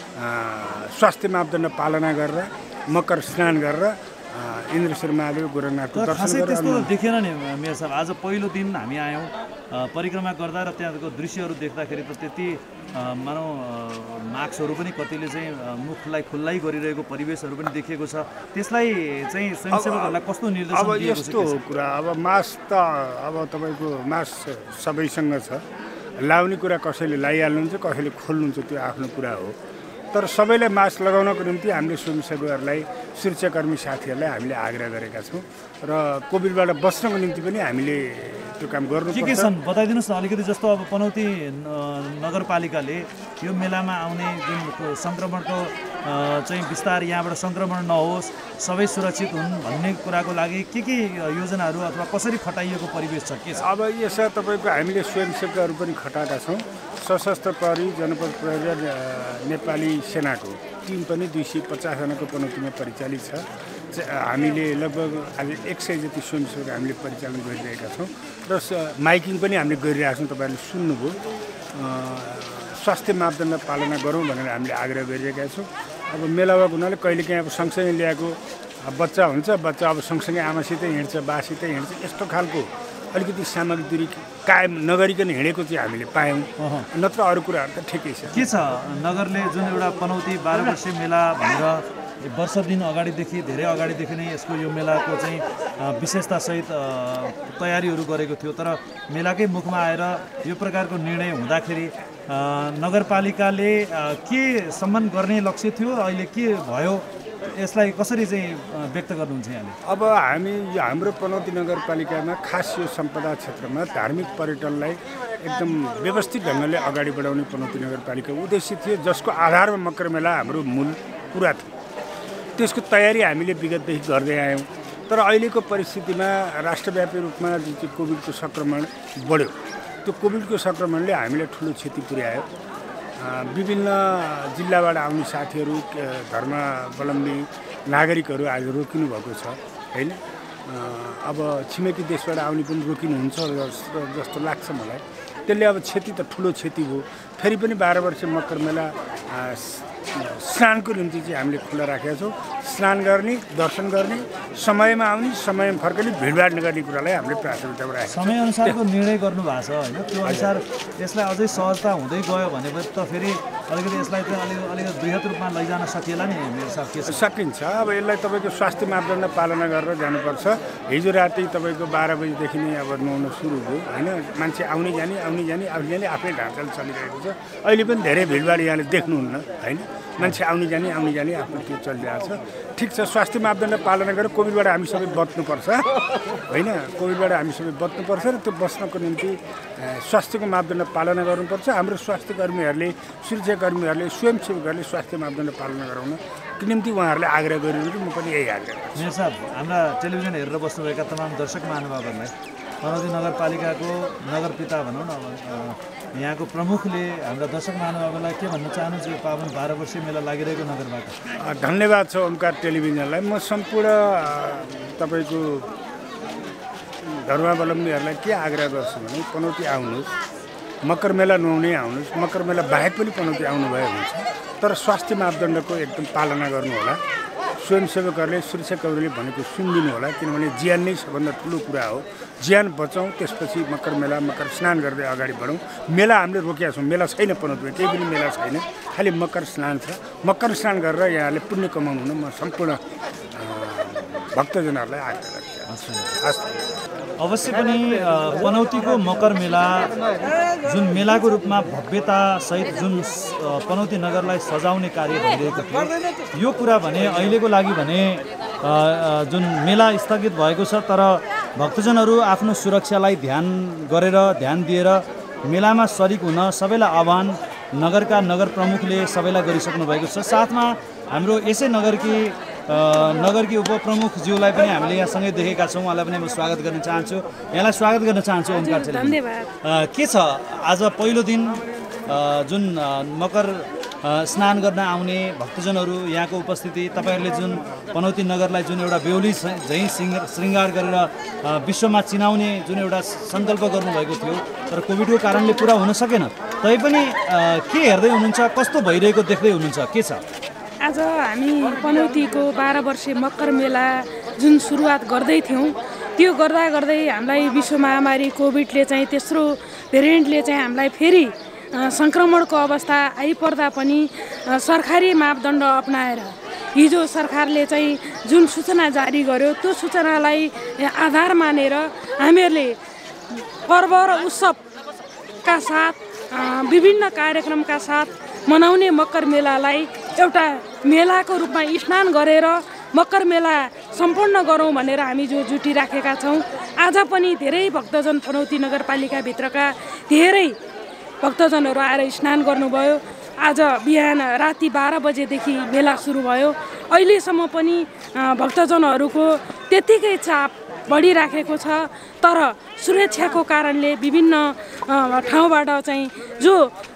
स्वास्थ्य मापदण्ड पालना गरेर मकर स्नान गरेर इन्द्रेश्वर महादेव गोरखनाथको दर्शन गरेर। त्यस्तो देखेन नि मेयर साहब, आज पहिलो दिन हामी आयौँ परिक्रमा गर्दा र त्यहाँको दृश्यहरू देख्दाखेरि त त्यति मानौ मास्कहरू पनि कतिले चाहिँ मुखलाई खुल्लै गरिरहेको परिवेशहरू पनि देखिएको छ। त्यसलाई चाहिँ स्वयंसेवकहरूलाई कस्तो निर्देशन अब यस्तो कुरा, अब मास्क त अब तपाईँको मास्क सबैसँग छ, लाउने कुरा कसैले लगाइहाल्नुहुन्छ, कसैले खोल्नुहुन्छ, त्यो आफ्नो कुरा हो। तर सबैलाई मास्क लगाउनको निम्ति हामीले स्वयंसेवकहरूलाई, सुरक्षाकर्मी साथीहरूलाई हामीले आग्रह गरेका छौँ र कोभिडबाट बच्नको निम्ति पनि हामीले त्यो काम गर्नुपर्छ। के के छन् बताइदिनुहोस् न अलिकति। जस्तो अब पनौती नगरपालिकाले यो मेलामा आउने जुन सङ्क्रमणको चाहिँ विस्तार, यहाँबाट सङ्क्रमण नहोस्, सबै सुरक्षित हुन् भन्ने कुराको लागि के के योजनाहरू अथवा कसरी खटाइएको परिवेश छ, के छ? अब यसमा तपाईँको हामीले स्वयंसेवकहरू पनि खटाएका छौँ। सशस्त्र प्रहरी, जनपद प्रहरी र नेपाली सेनाको टिम पनि दुई सय पचासजनाको पनौतीमा परिचालित छ। हामीले लगभग आज एक सय जति स्वयंसेवक हामीले परिचालन गरिरहेका छौँ र माइकिङ पनि हामीले गरिरहेका छौँ। तपाईँहरूले सुन्नुभयो, स्वास्थ्य मापदण्ड पालना गरौँ भनेर हामीले आग्रह गरिरहेका छौँ। अब मेला भएको हुनाले कहिलेकाहीँ अब सँगसँगै ल्याएको बच्चा हुन्छ, बच्चा अब सँगसँगै आमासितै हिँड्छ, बासितै हिँड्छ, यस्तो खालको अलिकति सामग्री दूरी कायम नगरिकन हिँडेको चाहिँ हामीले पायौँ, नत्र अरू कुराहरू त ठिकै छ। के छ नगरले जुन एउटा पनौती बाह्र वर्षे मेला भनेर वर्ष दिन अगाडिदेखि, धेरै अगाडिदेखि नै यसको यो मेलाको चाहिँ विशेषतासहित तयारीहरू गरेको थियो, तर मेलाकै मुखमा आएर यो प्रकारको निर्णय हुँदाखेरि नगरपालिकाले के सम्मान गर्ने लक्ष्य थियो, अहिले के भयो, यसलाई कसरी चाहिँ व्यक्त गर्नुहुन्छ यहाँले? अब हामी यो हाम्रो पनौती नगरपालिकामा खास यो सम्पदा क्षेत्रमा धार्मिक पर्यटनलाई एकदम व्यवस्थित ढङ्गले अगाडि बढाउने पनौती नगरपालिका उद्देश्य थियो, जसको आधारमा मकर मेला हाम्रो मूल कुरा थियो। त्यसको तयारी हामीले विगतदेखि गर्दै आयौँ, तर अहिलेको परिस्थितिमा राष्ट्रव्यापी रूपमा जुन चाहिँ कोभिडको सङ्क्रमण बढ्यो, त्यो कोभिडको सङ्क्रमणले हामीलाई ठुलो क्षति पुर्यायो। विभिन्न जिल्लाबाट आउने साथीहरू, धर्मावलम्बी नागरिकहरू आज रोकिनु भएको छ होइन। अब छिमेकी देशबाट आउने पनि रोकिनुहुन्छ जस्तो लाग्छ मलाई। त्यसले अब क्षति त ठुलो क्षति भयो। फेरि पनि बाह्र वर्ष मकर मेला स्नानको निम्ति चाहिँ हामीले खुला राखेका छौँ। स्नान गर्ने दर्शन गर्ने समयमा आउने समयमा फर्कने भिडभाड नगर्ने कुरालाई हामीले प्राथमिकतामा राखेको छौँ। समयअनुसारको निर्णय गर्नु भएको छ होइन, त्यो अनुसार यसलाई अझै सहजता हुँदै गयो भनेपछि त फेरि अलिकति यसलाई त अलि अलिकति बृहत रूपमा लैजान सकिएला नि मेरो साथ के छ? सकिन्छ। अब यसलाई तपाईँको स्वास्थ्य मापदण्ड पालना गरेर जानुपर्छ। हिजो राति तपाईँको बाह्र बजीदेखि नै अब नुहाउन सुरु भयो होइन, मान्छे आउने जाने आउने जाने आउने जाने आफ्नै ढाँचाले चलिरहेको छ। अहिले पनि धेरै भिडभाड यहाँले देख्नुहुन्न होइन, मान्छे आउने जाने आउने जाने आफ्नो त्यो चलिरहेको छ। ठिक छ, स्वास्थ्य मापदण्ड पालना गरेर कोभिडबाट हामी सबै बच्नुपर्छ होइन, कोभिडबाट हामी सबै बच्नुपर्छ र त्यो बच्नको निम्ति स्वास्थ्यको मापदण्ड पालना गर्नुपर्छ। हाम्रो स्वास्थ्य कर्मीहरूले सुरक्षाकर्मीहरूले स्वयंसेवकहरूले स्वास्थ्य मापदण्ड पालना गराउनको निम्ति उहाँहरूले आग्रह गरिरहेको म पनि यही आग्रह गर्छु। मेरो साहब, हाम्रा टेलिभिजन हेरेर बस्नुभएका तमाम दर्शक महानुभावहरूलाई पनौती नगरपालिकाको नगरपिता भनौँ न यहाँको प्रमुखले हाम्रा दर्शक महानुभावहरूलाई के भन्न चाहनुहुन्छ यो पावन बाह्र वर्षीय मेला लागिरहेको नगरबाट? धन्यवाद छ ओमकार टेलिभिजनलाई। म सम्पूर्ण तपाईँको धर्मावलम्बीहरूलाई के आग्रह गर्छु भने पनौती आउनुहोस्, मकर मेला नुहाउनै आउनुहोस्, मकर मेला बाहेक पनि पनौती आउनुभयो हुन्छ, तर स्वास्थ्य मापदण्डको एकदम पालना गर्नुहोला। स्वयंसेवकहरूले सुरक्षाकर्मीले भनेको सुनिदिनु होला, किनभने ज्यान नै सबभन्दा ठुलो कुरा हो। ज्यान बचाउँ, त्यसपछि मकर मेला मकर स्नान गर्दै अगाडि बढौँ। मेला हामीले रोकेका छौँ, मेला छैन पनौतीमा, केही पनि मेला छैन, खालि मकर स्नान छ। मकर स्नान गरेर यहाँले पुण्य कमाउनु हुन म सम्पूर्ण भक्तजनहरूलाई आग्रह गर्छु। हस् अवश्य पनि पनौतीको मकर मेला जुन मेलाको रूपमा भव्यतासहित जुन पनौती नगरलाई सजाउने कार्य भइरहेको थियो, यो कुरा भने अहिलेको लागि भने जुन मेला स्थगित भएको छ, तर भक्तजनहरू आफ्नो सुरक्षालाई ध्यान गरेर ध्यान दिएर मेलामा सरिक हुन सबैलाई आह्वान नगरका नगर प्रमुखले सबैलाई गरिसक्नु भएको छ। साथमा हाम्रो यसै नगरकी नगरकी उपप्रमुखज्यूलाई पनि हामीले यहाँसँगै देखेका छौँ, उहाँलाई पनि म स्वागत गर्न चाहन्छु। यहाँलाई स्वागत गर्न चाहन्छु ओमकार चेली। धन्यवाद। के छ आज पहिलो दिन जुन मकर स्नान गर्न आउने भक्तजनहरू यहाँको उपस्थिति, तपाईँहरूले जुन पनौती नगरलाई जुन एउटा बेहुली झैँ श्रृङ्गार गरेर विश्वमा चिनाउने जुन एउटा सङ्कल्प गर्नुभएको थियो, तर कोभिडको कारणले पुरा हुन सकेन, तैपनि के हेर्दै हुनुहुन्छ, कस्तो भइरहेको देख्दै हुनुहुन्छ, के छ? आज हामी पनौतीको बाह्र वर्षे मकर मेला जुन सुरुवात गर्दै थियौँ, त्यो गर्दा गर्दै हामीलाई विश्व महामारी कोभिडले चाहिँ तेस्रो भेरिएन्टले चाहिँ हामीलाई फेरि सङ्क्रमणको अवस्था आइपर्दा पनि सरकारी मापदण्ड अपनाएर हिजो सरकारले चाहिँ जुन सूचना जारी गर्यो त्यो सूचनालाई आधार मानेर हामीहरूले पर्व र उत्सवका साथ विभिन्न कार्यक्रमका साथ मनाउने मकर मेलालाई एउटा मेलाको रूपमा स्नान गरेर मकर मेला सम्पन्न गरौँ भनेर हामी जो जुटिराखेका छौँ। आज पनि धेरै भक्तजन पनौती नगरपालिकाभित्रका धेरै भक्तजनहरू आएर स्नान गर्नुभयो। आज बिहान राति बाह्र बजेदेखि मेला सुरु भयो। अहिलेसम्म पनि भक्तजनहरूको त्यत्तिकै चाप बढिराखेको छ, तर सुरक्षाको कारणले विभिन्न ठाउँबाट चाहिँ जो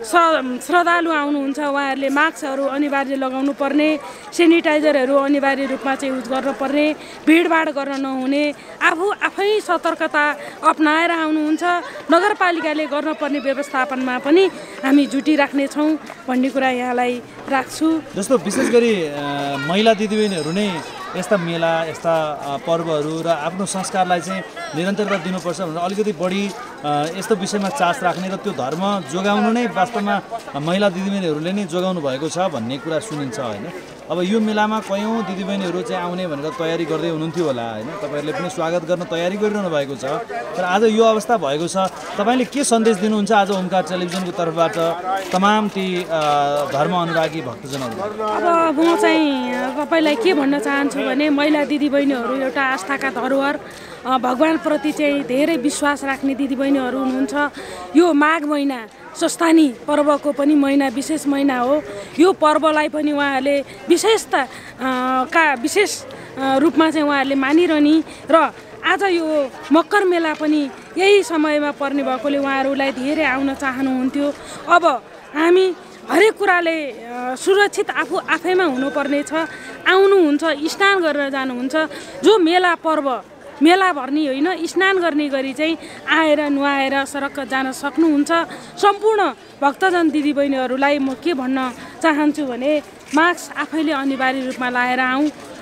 श्रद्धालु आउनुहुन्छ उहाँहरूले मास्कहरू अनिवार्य लगाउनु पर्ने, सेनिटाइजरहरू अनिवार्य रूपमा चाहिँ युज गर्नुपर्ने, भिडभाड गर्न नहुने, आफू आफै सतर्कता अपनाएर आउनुहुन्छ। नगरपालिकाले गर्नुपर्ने व्यवस्थापनमा पनि हामी जुटिराख्नेछौँ भन्ने कुरा यहाँलाई राख्छु। जस्तो विशेष गरी महिला दिदीबहिनीहरू नै यस्ता मेला यस्ता पर्वहरू र आफ्नो संस्कारलाई चाहिँ निरन्तरता दिनुपर्छ भनेर अलिकति बढी यस्तो विषयमा चास राख्ने र त्यो धर्म जोगाउनु नै वास्तवमा महिला दिदीबहिनीहरूले नै जोगाउनु भएको छ भन्ने कुरा सुनिन्छ होइन। अब यो मेलामा कयौँ दिदीबहिनीहरू चाहिँ आउने भनेर तयारी गर्दै हुनुहुन्थ्यो होला होइन, तपाईँहरूले पनि स्वागत गर्न तयारी गरिरहनु भएको छ, तर आज यो अवस्था भएको छ, तपाईँले के सन्देश दिनुहुन्छ आज ओमकार टेलिभिजनको तर्फबाट तमाम ती धर्म अनुरागी भक्तजनहरू? अब म चाहिँ तपाईँलाई के भन्न चाहन्छु भने महिला दिदीबहिनीहरू एउटा आस्थाका धरोहर, भगवान्प्रति चाहिँ धेरै विश्वास राख्ने दिदीबहिनीहरू हुनुहुन्छ। यो माघ महिना स्वस्थानी पर्वको पनि महिना विशेष महिना हो। यो पर्वलाई पनि उहाँहरूले विशेषता का विशेष रूपमा चाहिँ उहाँहरूले मानिरहने र आज यो मकर मेला पनि यही समयमा पर्ने भएकोले उहाँहरूलाई धेरै आउन चाहनुहुन्थ्यो। अब हामी हरेक कुराले सुरक्षित आफू आफैमा हुनुपर्ने छ। आउनुहुन्छ, स्नान गरेर जानुहुन्छ, जो मेला पर्व मेला भर्ने होइन स्नान गर्ने गरी चाहिँ आएर नुहाएर सरक्क जान सक्नुहुन्छ। सम्पूर्ण भक्तजन दिदीबहिनीहरूलाई म के भन्न चाहन्छु भने मास्क आफैले अनिवार्य रूपमा लाएर आउँ,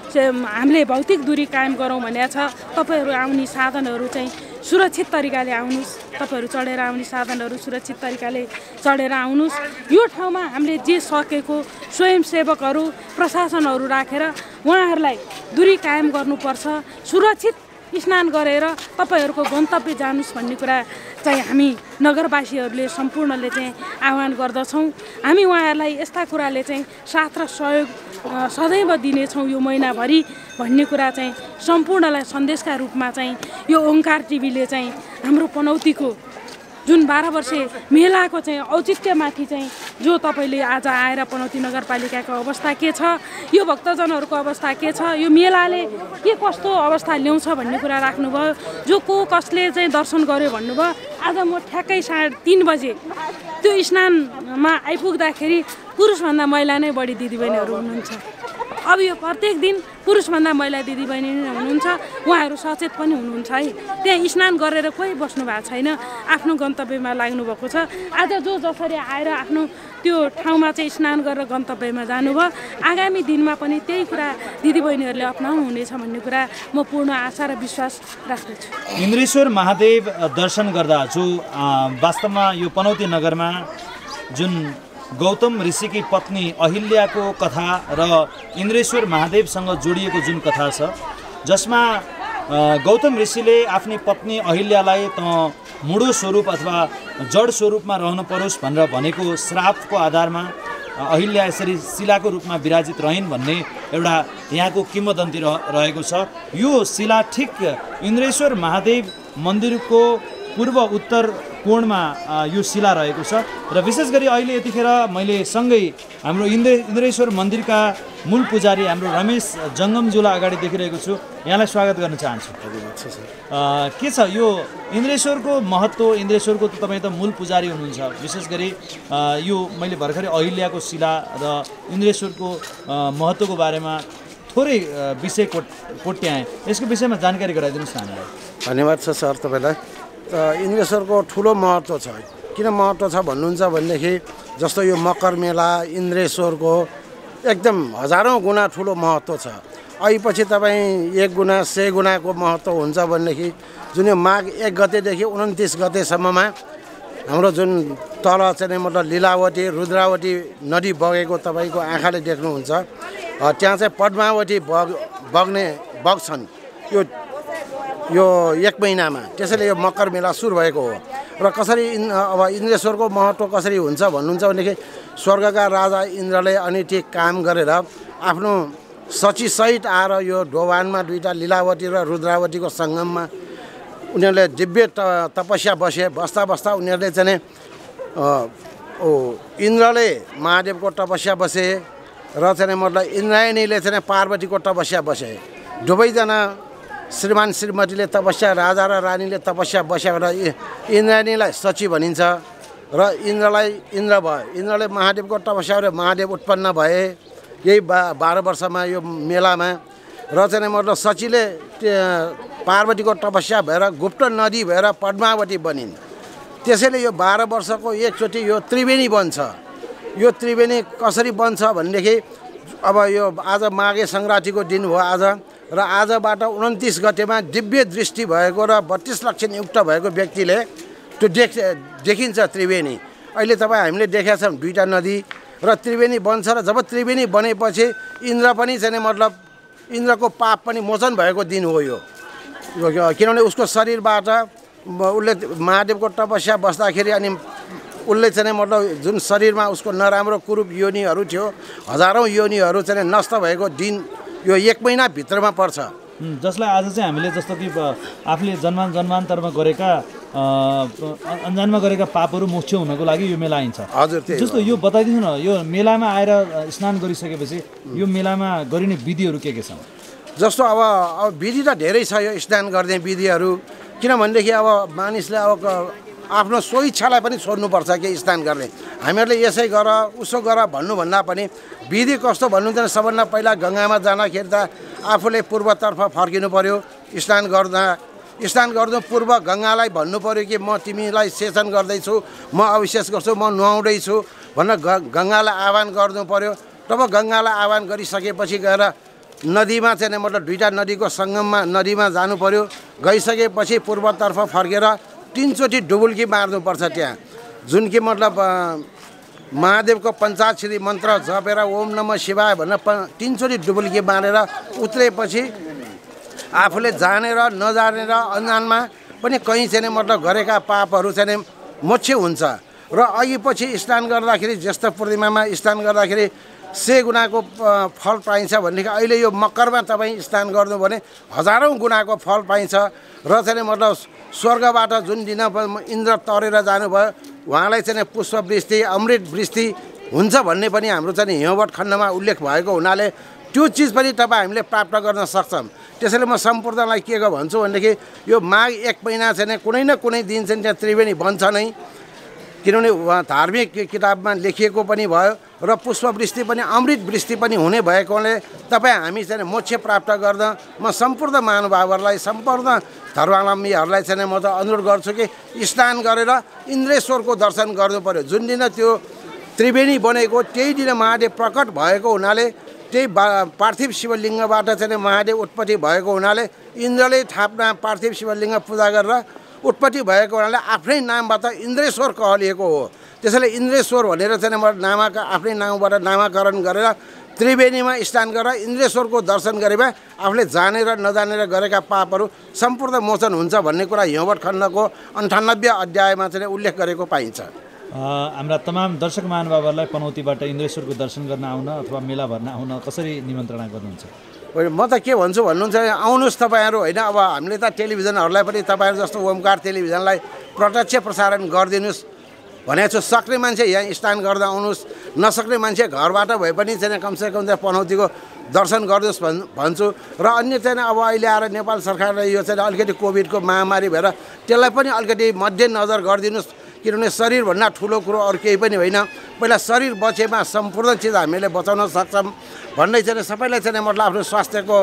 हामीले भौतिक दूरी कायम गरौँ भनेको छ। तपाईँहरू आउने साधनहरू चाहिँ सुरक्षित तरिकाले आउनुहोस्, तपाईँहरू चढेर आउने साधनहरू सुरक्षित तरिकाले चढेर आउनुहोस्। यो ठाउँमा हामीले जे सकेको स्वयंसेवकहरू प्रशासनहरू राखेर उहाँहरूलाई दूरी कायम गर्नुपर्छ, सुरक्षित स्नान गरेर तपाईँहरूको गन्तव्य जानुहोस् भन्ने कुरा चाहिँ हामी नगरवासीहरूले सम्पूर्णले चाहिँ आह्वान गर्दछौँ। हामी उहाँहरूलाई यस्ता कुराले चाहिँ साथ र सहयोग सदैव दिनेछौँ यो महिनाभरि भन्ने कुरा चाहिँ सम्पूर्णलाई सन्देशका रूपमा चाहिँ यो ओङ्कार टिभीले चाहिँ हाम्रो पनौतीको जुन बाह्र वर्षे मेलाको चाहिँ औचित्यमाथि चाहिँ जो तपाईँले आज आएर पनौती नगरपालिकाको अवस्था के छ, यो भक्तजनहरूको अवस्था के छ, यो मेलाले के कस्तो अवस्था ल्याउँछ भन्ने कुरा राख्नुभयो। जो को कसले चाहिँ दर्शन गर्यो भन्नुभयो। आज म ठ्याक्कै साढे तिन बजे त्यो स्नानमा आइपुग्दाखेरि पुरुषभन्दा महिला नै बढी दिदीबहिनीहरू हुनुहुन्छ। अब यो प्रत्येक दिन पुरुषभन्दा महिला दिदीबहिनी नै हुनुहुन्छ। उहाँहरू सचेत पनि हुनुहुन्छ है। त्यहाँ स्नान गरेर कोही बस्नु भएको छैन, आफ्नो गन्तव्यमा लाग्नुभएको छ। आज जो जसरी आएर आफ्नो त्यो ठाउँमा चाहिँ स्नान गरेर गन्तव्यमा जानुभयो, आगामी दिनमा पनि त्यही कुरा दिदीबहिनीहरूले अप्नाउनु हुनेछ भन्ने कुरा म पूर्ण आशा र विश्वास राख्दछु। इन्द्रेश्वर महादेव दर्शन गर्दा जो वास्तवमा यो पनौती नगरमा जुन गौतम ऋषिकी पत्नी अहिल्याको कथा र इन्द्रेश्वर महादेवसँग जोडिएको जुन कथा छ, जसमा गौतम ऋषिले आफ्नी पत्नी अहिल्यालाई त मुडो स्वरूप अथवा जड स्वरूपमा रहन परोस् भनेर भनेको श्रापको आधारमा अहिल्या यसरी शिलाको रूपमा विराजित रहन् भन्ने एउटा यहाँको किंवदन्ती रहेको छ। यो शिला ठिक इन्द्रेश्वर महादेव मन्दिरको पूर्व उत्तर कोणमा यो शिला रहेको छ र विशेष गरी अहिले यतिखेर मैले सँगै हाम्रो इन्द्र इन्द्रेश्वर मन्दिरका मूल पुजारी हाम्रो रमेश जङ्गमज्यूलाई अगाडि देखिरहेको छु। यहाँलाई स्वागत गर्न चाहन्छु। के छ यो इन्द्रेश्वरको महत्त्व? इन्द्रेश्वरको त तपाईँ त मूल पुजारी हुनुहुन्छ। विशेष गरी यो मैले भर्खरै अहिल्याको शिला र इन्द्रेश्वरको महत्त्वको बारेमा थोरै विषय कोट कोट्याएँ। यसको विषयमा जानकारी गराइदिनुहोस् न हामीलाई। धन्यवाद छ सर तपाईँलाई। इन्द्रेश्वरको ठुलो महत्त्व छ। किन महत्त्व छ भन्नुहुन्छ भनेदेखि जस्तो यो मकर मेला इन्द्रेश्वरको एकदम हजारौँ गुणा ठुलो महत्त्व छ। अहिपछि तपाईँ एक गुणा सय गुणाको महत्त्व हुन्छ भनेदेखि जुन यो माघ एक गतेदेखि उन्तिस गतेसम्ममा हाम्रो जुन तल चाहिँ मतलब लीलावती रुद्रावती नदी बगेको तपाईँको आँखाले देख्नुहुन्छ। त्यहाँ चाहिँ पद्मावती बग बग्ने बग्छन् यो यो एक महिनामा। त्यसैले यो मकर मेला सुरु भएको हो। र कसरी अब इन्द्रेश्वरको महत्त्व कसरी हुन्छ भन्नुहुन्छ भनेदेखि स्वर्गका राजा इन्द्रले अनिति काम गरेर आफ्नो सचीसहित आएर यो ढोवानमा दुईवटा लीलावती र रुद्रावतीको सङ्गममा उनीहरूले दिव्य त तपस्या बसे। बस्दा बस्दा उनीहरूले चाहिँ ओ इन्द्रले महादेवको तपस्या बसे र चाहिँ मतलब इन्द्रायणीले चाहिँ पार्वतीको तपस्या बसे। दुवैजना श्रीमान श्रीमतीले तपस्या, राजा र रानीले तपस्या बस्या र इन्द्रायणीलाई सची भनिन्छ र इन्द्रलाई इन्द्र भयो। इन्द्रले महादेवको तपस्या गरेर महादेव उत्पन्न भए यही बा बाह्र वर्षमा यो मेलामा। र चाहिँ मतलब सचीले पार्वतीको तपस्या भएर गुप्त नदी भएर पद्मावती बनिन्। त्यसैले यो बाह्र वर्षको एकचोटि यो त्रिवेणी बन्छ। यो त्रिवेणी कसरी बन्छ भनेदेखि अब यो आज माघे सङ्क्रान्तिको दिन हो आज, र आजबाट उन्तिस गतेमा दिव्य दृष्टि भएको र बत्तीस लक्षण युक्त भएको व्यक्तिले त्यो देख देखिन्छ त्रिवेणी। अहिले तपाईँ हामीले देखेका छौँ दुईवटा नदी र त्रिवेणी बन्छ। र जब त्रिवेणी बनेपछि इन्द्र पनि चाहिँ मतलब इन्द्रको पाप पनि मोचन भएको दिन हो यो। किनभने उसको शरीरबाट उसले महादेवको तपस्या बस्दाखेरि अनि उसले चाहिँ मतलब जुन शरीरमा उसको नराम्रो कुरूप योनिहरू थियो, हजारौँ योनिहरू चाहिँ नष्ट भएको दिन यो एक महिनाभित्रमा पर्छ। जसलाई आज चाहिँ हामीले जस्तो कि आफूले जन्मान जन्मान्तरमा गरेका अन्जानमा गरेका पापहरू मोक्ष हुनको लागि यो मेला आइन्छ। हजुर, त्यही जस्तो यो बताइदिनु न, यो मेलामा आएर स्नान गरिसकेपछि यो मेलामा गरिने विधिहरू के के छन्? जस्तो अब अब विधि त धेरै छ यो स्नान गर्ने विधिहरू। किनभनेदेखि अब मानिसले अब आफ्नो स्वइच्छालाई पनि छोड्नुपर्छ कि स्नान गर्ने। हामीहरूले यसै गर उसो गर भन्नुभन्दा पनि विधि कस्तो भन्नुहुन्छ भने सबभन्दा पहिला गङ्गामा जाँदाखेरि त आफूले पूर्वतर्फ फर्किनु पर्यो। स्नान गर्दा स्नान गर्नु पूर्व गङ्गालाई भन्नु पर्यो कि म तिमीलाई सेचन गर्दैछु, म अविशेष गर्छु, म नुहाउँदैछु भनेर ग गङ्गालाई आह्वान गर्नु पर्यो। तब गङ्गालाई आह्वान गरिसकेपछि गएर नदीमा चाहिँ मतलब दुईवटा नदीको सङ्गममा नदीमा जानु पर्यो। गइसकेपछि पूर्वतर्फ फर्केर तिनचोटि डुबुल्की मार्नुपर्छ त्यहाँ, जुन कि मतलब महादेवको पञ्चाक्षरी मन्त्र जपेर ओम नमः शिवाय भनेर प तिनचोटि डुबुल्की मारेर उत्रेपछि आफूले जानेर नजानेर अन्जानमा पनि कहीँ चाहिँ मतलब गरेका पापहरू चाहिँ मोक्ष हुन्छ। र अघि पछि स्नान गर्दाखेरि ज्येष्ठ पूर्णिमामा स्नान गर्दाखेरि सय गुणाको फल पाइन्छ भनेदेखि अहिले यो मकरमा तपाईँ स्नान गर्नु भने हजारौँ गुणाको फल पाइन्छ। र चाहिँ मतलब स्वर्गबाट जुन दिन इन्द्र तरेर जानुभयो उहाँलाई चाहिँ पुष्पवृष्टि अमृत वृष्टि हुन्छ भन्ने पनि हाम्रो चाहिँ हिउँवट खण्डमा उल्लेख भएको हुनाले त्यो चिज पनि तपाईँ हामीले प्राप्त गर्न सक्छौँ। त्यसैले म सम्पूर्णलाई के को भन्छु भनेदेखि यो माघ एक महिना चाहिँ कुनै न कुनै दिन चाहिँ त्यहाँ त्रिवेणी बन्छ नै, किनभने उहाँ धार्मिक किताबमा लेखिएको पनि भयो र पुष्पवृष्टि पनि अमृत वृष्टि पनि हुने भएकोले तपाईँ हामी चाहिँ मोक्ष प्राप्त गर्न म सम्पूर्ण महानुभावहरूलाई सम्पूर्ण धर्मावलम्बीहरूलाई चाहिँ म त अनुरोध गर्छु कि स्नान गरेर इन्द्रेश्वरको दर्शन गर्नु पर्यो। जुन दिन त्यो त्रिवेणी बनेको त्यही दिन महादेव प्रकट भएको हुनाले, त्यही पार्थिव शिवलिङ्गबाट चाहिँ महादेव उत्पत्ति भएको हुनाले इन्द्रले थाप्ना पार्थिव शिवलिङ्ग पूजा गरेर उत्पत्ति भएको हुनाले आफ्नै नामबाट इन्द्रेश्वर कहलिएको हो। त्यसैले इन्द्रेश्वर भनेर चाहिँ नामका आफ्नै नामबाट नामाकरण गरेर त्रिवेणीमा स्नान गरेर इन्द्रेश्वरको दर्शन गरेमा आफूले जानेर नजानेर गरेका पापहरू सम्पूर्ण मोचन हुन्छ भन्ने कुरा हिउँवट खण्डको अन्ठानब्बे अध्यायमा चाहिँ उल्लेख गरेको पाइन्छ। हाम्रा तमाम दर्शक महानुभावहरूलाई पनौतीबाट इन्द्रेश्वरको दर्शन गर्न आउन अथवा मेला भर्न आउन कसरी निमन्त्रणा गर्नुहुन्छ? म त के भन्छु भन्नुहुन्छ, आउनुहोस् तपाईँहरू होइन। अब हामीले त टेलिभिजनहरूलाई पनि तपाईँहरू जस्तो ओमकार टेलिभिजनलाई प्रत्यक्ष प्रसारण गरिदिनुहोस् भनेको छु। सक्ने मान्छे यहाँ स्नान गर्दा आउनुहोस्, नसक्ने मान्छे घरबाट भए पनि चाहिँ कमसेकम चाहिँ पनौतीको दर्शन गरिदिनुहोस् भन् भन्छु। र अन्य चाहिँ अब अहिले आएर नेपाल सरकारले यो चाहिँ अलिकति कोभिडको महामारी भएर त्यसलाई पनि अलिकति मध्यनजर गरिदिनुहोस्, किनभने शरीरभन्दा ठुलो कुरो अरू केही पनि होइन। पहिला शरीर बचेमा सम्पूर्ण चिज हामीले बचाउन सक्छौँ भन्दै चाहिँ सबैलाई चाहिँ मतलब आफ्नो स्वास्थ्यको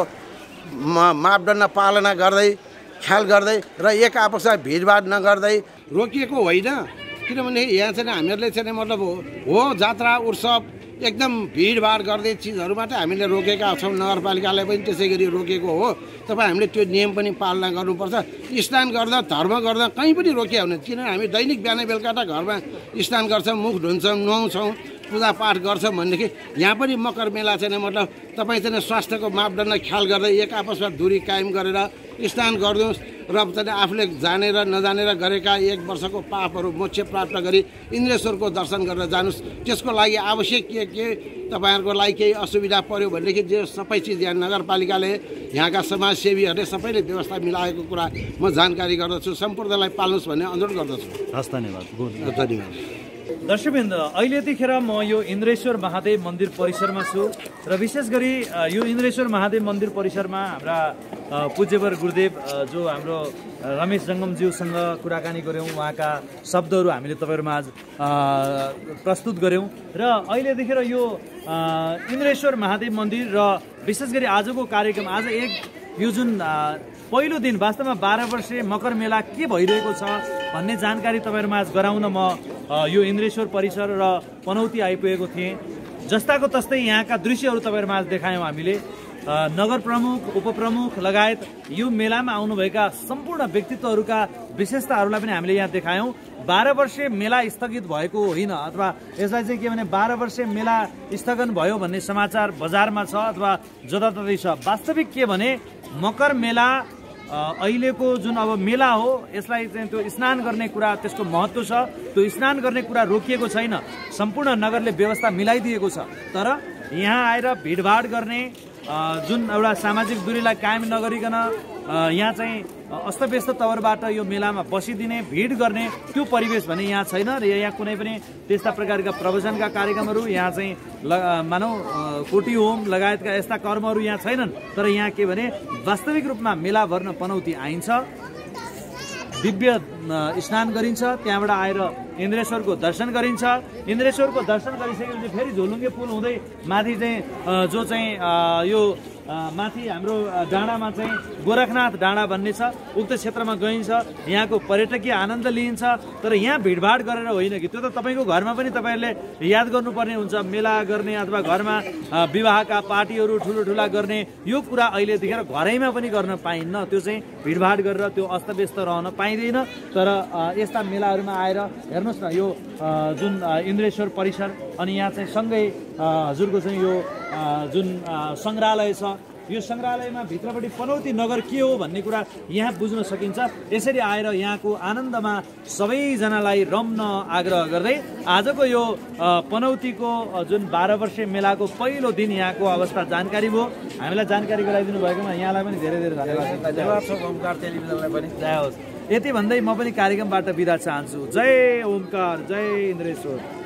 मापदण्ड पालना गर्दै ख्याल गर्दै र एक आपसमा भिडभाड नगर्दै रोकिएको होइन। किनभने यहाँ चाहिँ हामीहरूले चाहिँ मतलब हो जात्रा उत्सव एकदम भिडभाड गर्दै चिजहरूबाट हामीले रोकेका छौँ। नगरपालिकाले पनि त्यसै गरी रोकेको हो। तपाईँ हामीले त्यो नियम पनि पालना गर्नुपर्छ। स्नान गर्दा धर्म गर्दा कहीँ पनि रोकिया हुने, किनभने हामी दैनिक बिहान बेलुका त घरमा स्नान गर्छौँ, मुख धुन्छौँ, नुहाउँछौँ, पूजापाठ गर्छौँ भनेदेखि यहाँ पनि मकर मेला चाहिँ मतलब तपाईँ चाहिँ स्वास्थ्यको मापदण्ड ख्याल गर्दै एक आपसमा दूरी कायम गरेर स्नान गरिदिनुहोस् र चाहिँ आफूले जानेर नजानेर गरेका एक वर्षको पापहरू मोक्ष प्राप्त गरी इन्द्रेश्वरको दर्शन गरेर जानुहोस्। त्यसको लागि आवश्यक के के तपाईँहरूको लागि केही असुविधा पर्यो भनेदेखि जो सबै चिज यहाँ नगरपालिकाले यहाँका समाजसेवीहरूले सबैले व्यवस्था मिलाएको कुरा म जानकारी गर्दछु। सम्पूर्णलाई पाल्नुहोस् भन्ने अनुरोध गर्दछु। हस्, धन्यवाद। धन्यवाद। दर्शकवृन्द, अहिले यतिखेर म यो इन्द्रेश्वर महादेव मन्दिर परिसरमा छु र विशेष गरी यो इन्द्रेश्वर महादेव मन्दिर परिसरमा हाम्रा पूज्यवर गुरुदेव जो हाम्रो रमेश जङ्गमज्यूसँग कुराकानी गऱ्यौँ, उहाँका शब्दहरू हामीले तपाईँहरूमा आज प्रस्तुत गऱ्यौँ। र अहिले यतिखेर यो इन्द्रेश्वर महादेव मन्दिर र विशेष गरी आजको कार्यक्रम, आज एक यो जुन पहिलो दिन वास्तवमा बाह्र वर्षे मकर मेला के भइरहेको छ भन्ने जानकारी तपाईँहरूमा आज गराउन म यो इन्द्रेश्वर परिसर र पनौती आइपुगेको थिएँ। जस्ताको तस्तै यहाँका दृश्यहरू तपाईँहरूमा आज देखायौँ हामीले। नगर प्रमुख, उपप्रमुख लगायत यो मेलामा आउनुभएका सम्पूर्ण व्यक्तित्वहरूका विशेषताहरूलाई पनि हामीले यहाँ देखायौँ। बाह्र वर्षे मेला स्थगित भएको होइन, अथवा यसलाई चाहिँ के भने बाह्र वर्षे मेला स्थगन भयो भन्ने समाचार बजारमा छ अथवा जताततै छ। वास्तविक के भने मकर मेला अहिलेको जुन अब मेला हो, यसलाई चाहिँ त्यो स्नान गर्ने कुरा त्यसको महत्त्व छ। त्यो स्नान गर्ने कुरा रोकिएको छैन, सम्पूर्ण नगरले व्यवस्था मिलाइदिएको छ। तर यहाँ आएर भिडभाड गर्ने, जुन एउटा सामाजिक दूरीलाई कायम नगरिकन यहाँ चाहिँ अस्तव्यस्त तवरबाट यो मेलामा बसिदिने, भिड गर्ने त्यो परिवेश भने यहाँ छैन। र यहाँ कुनै पनि त्यस्ता प्रकारका प्रवचनका कार्यक्रमहरू, यहाँ चाहिँ मानौ कोटी होम लगायतका यस्ता कर्महरू यहाँ छैनन्। तर यहाँ के भने वास्तविक रूपमा मेला भर्न पनौती आइन्छ, दिव्य स्नान गरिन्छ, त्यहाँबाट आएर इन्द्रेश्वरको दर्शन गरिन्छ। इन्द्रेश्वरको दर्शन गरिसकेपछि फेरि झोलुङ्गे पुल हुँदै माथि चाहिँ जो चाहिँ यो माथि हाम्रो डाँडामा चाहिँ गोरखनाथ डाँडा भन्ने छ, उक्त क्षेत्रमा गइन्छ, यहाँको पर्यटकीय आनन्द लिइन्छ। तर यहाँ भिडभाड गरेर होइन कि, त्यो त तपाईँको घरमा पनि तपाईँहरूले याद गर्नुपर्ने हुन्छ। मेला गर्ने अथवा घरमा विवाहका पार्टीहरू ठुलो ठुला गर्ने यो कुरा अहिले देखेर घरैमा पनि गर्न पाइन्न, त्यो चाहिँ भिडभाड गरेर त्यो अस्तव्यस्त रहन पाइँदैन। तर यस्ता मेलाहरूमा आएर हेर्नुहोस् न, यो जुन इन्द्रेश्वर परिसर अनि यहाँ चाहिँ सँगै हजुरको चाहिँ यो जुन सङ्ग्रहालय छ, यो सङ्ग्रहालयमा भित्रपट्टि पनौती नगर के हो भन्ने कुरा यहाँ बुझ्न सकिन्छ। यसरी आएर यहाँको आनन्दमा सबैजनालाई रम्न आग्रह गर्दै आजको यो पनौतीको जुन बाह्र वर्षे मेलाको पहिलो दिन यहाँको अवस्था जानकारी भयो। हामीलाई जानकारी गराइदिनु भएकोमा यहाँलाई पनि धेरै धेरै धन्यवाद। धन्यवाद छ ओमकार टेलिभिजनलाई पनि। जय होस्। यति भन्दै म पनि कार्यक्रमबाट बिदा चाहन्छु। जय ओमकार, जय इन्द्रेश्वर।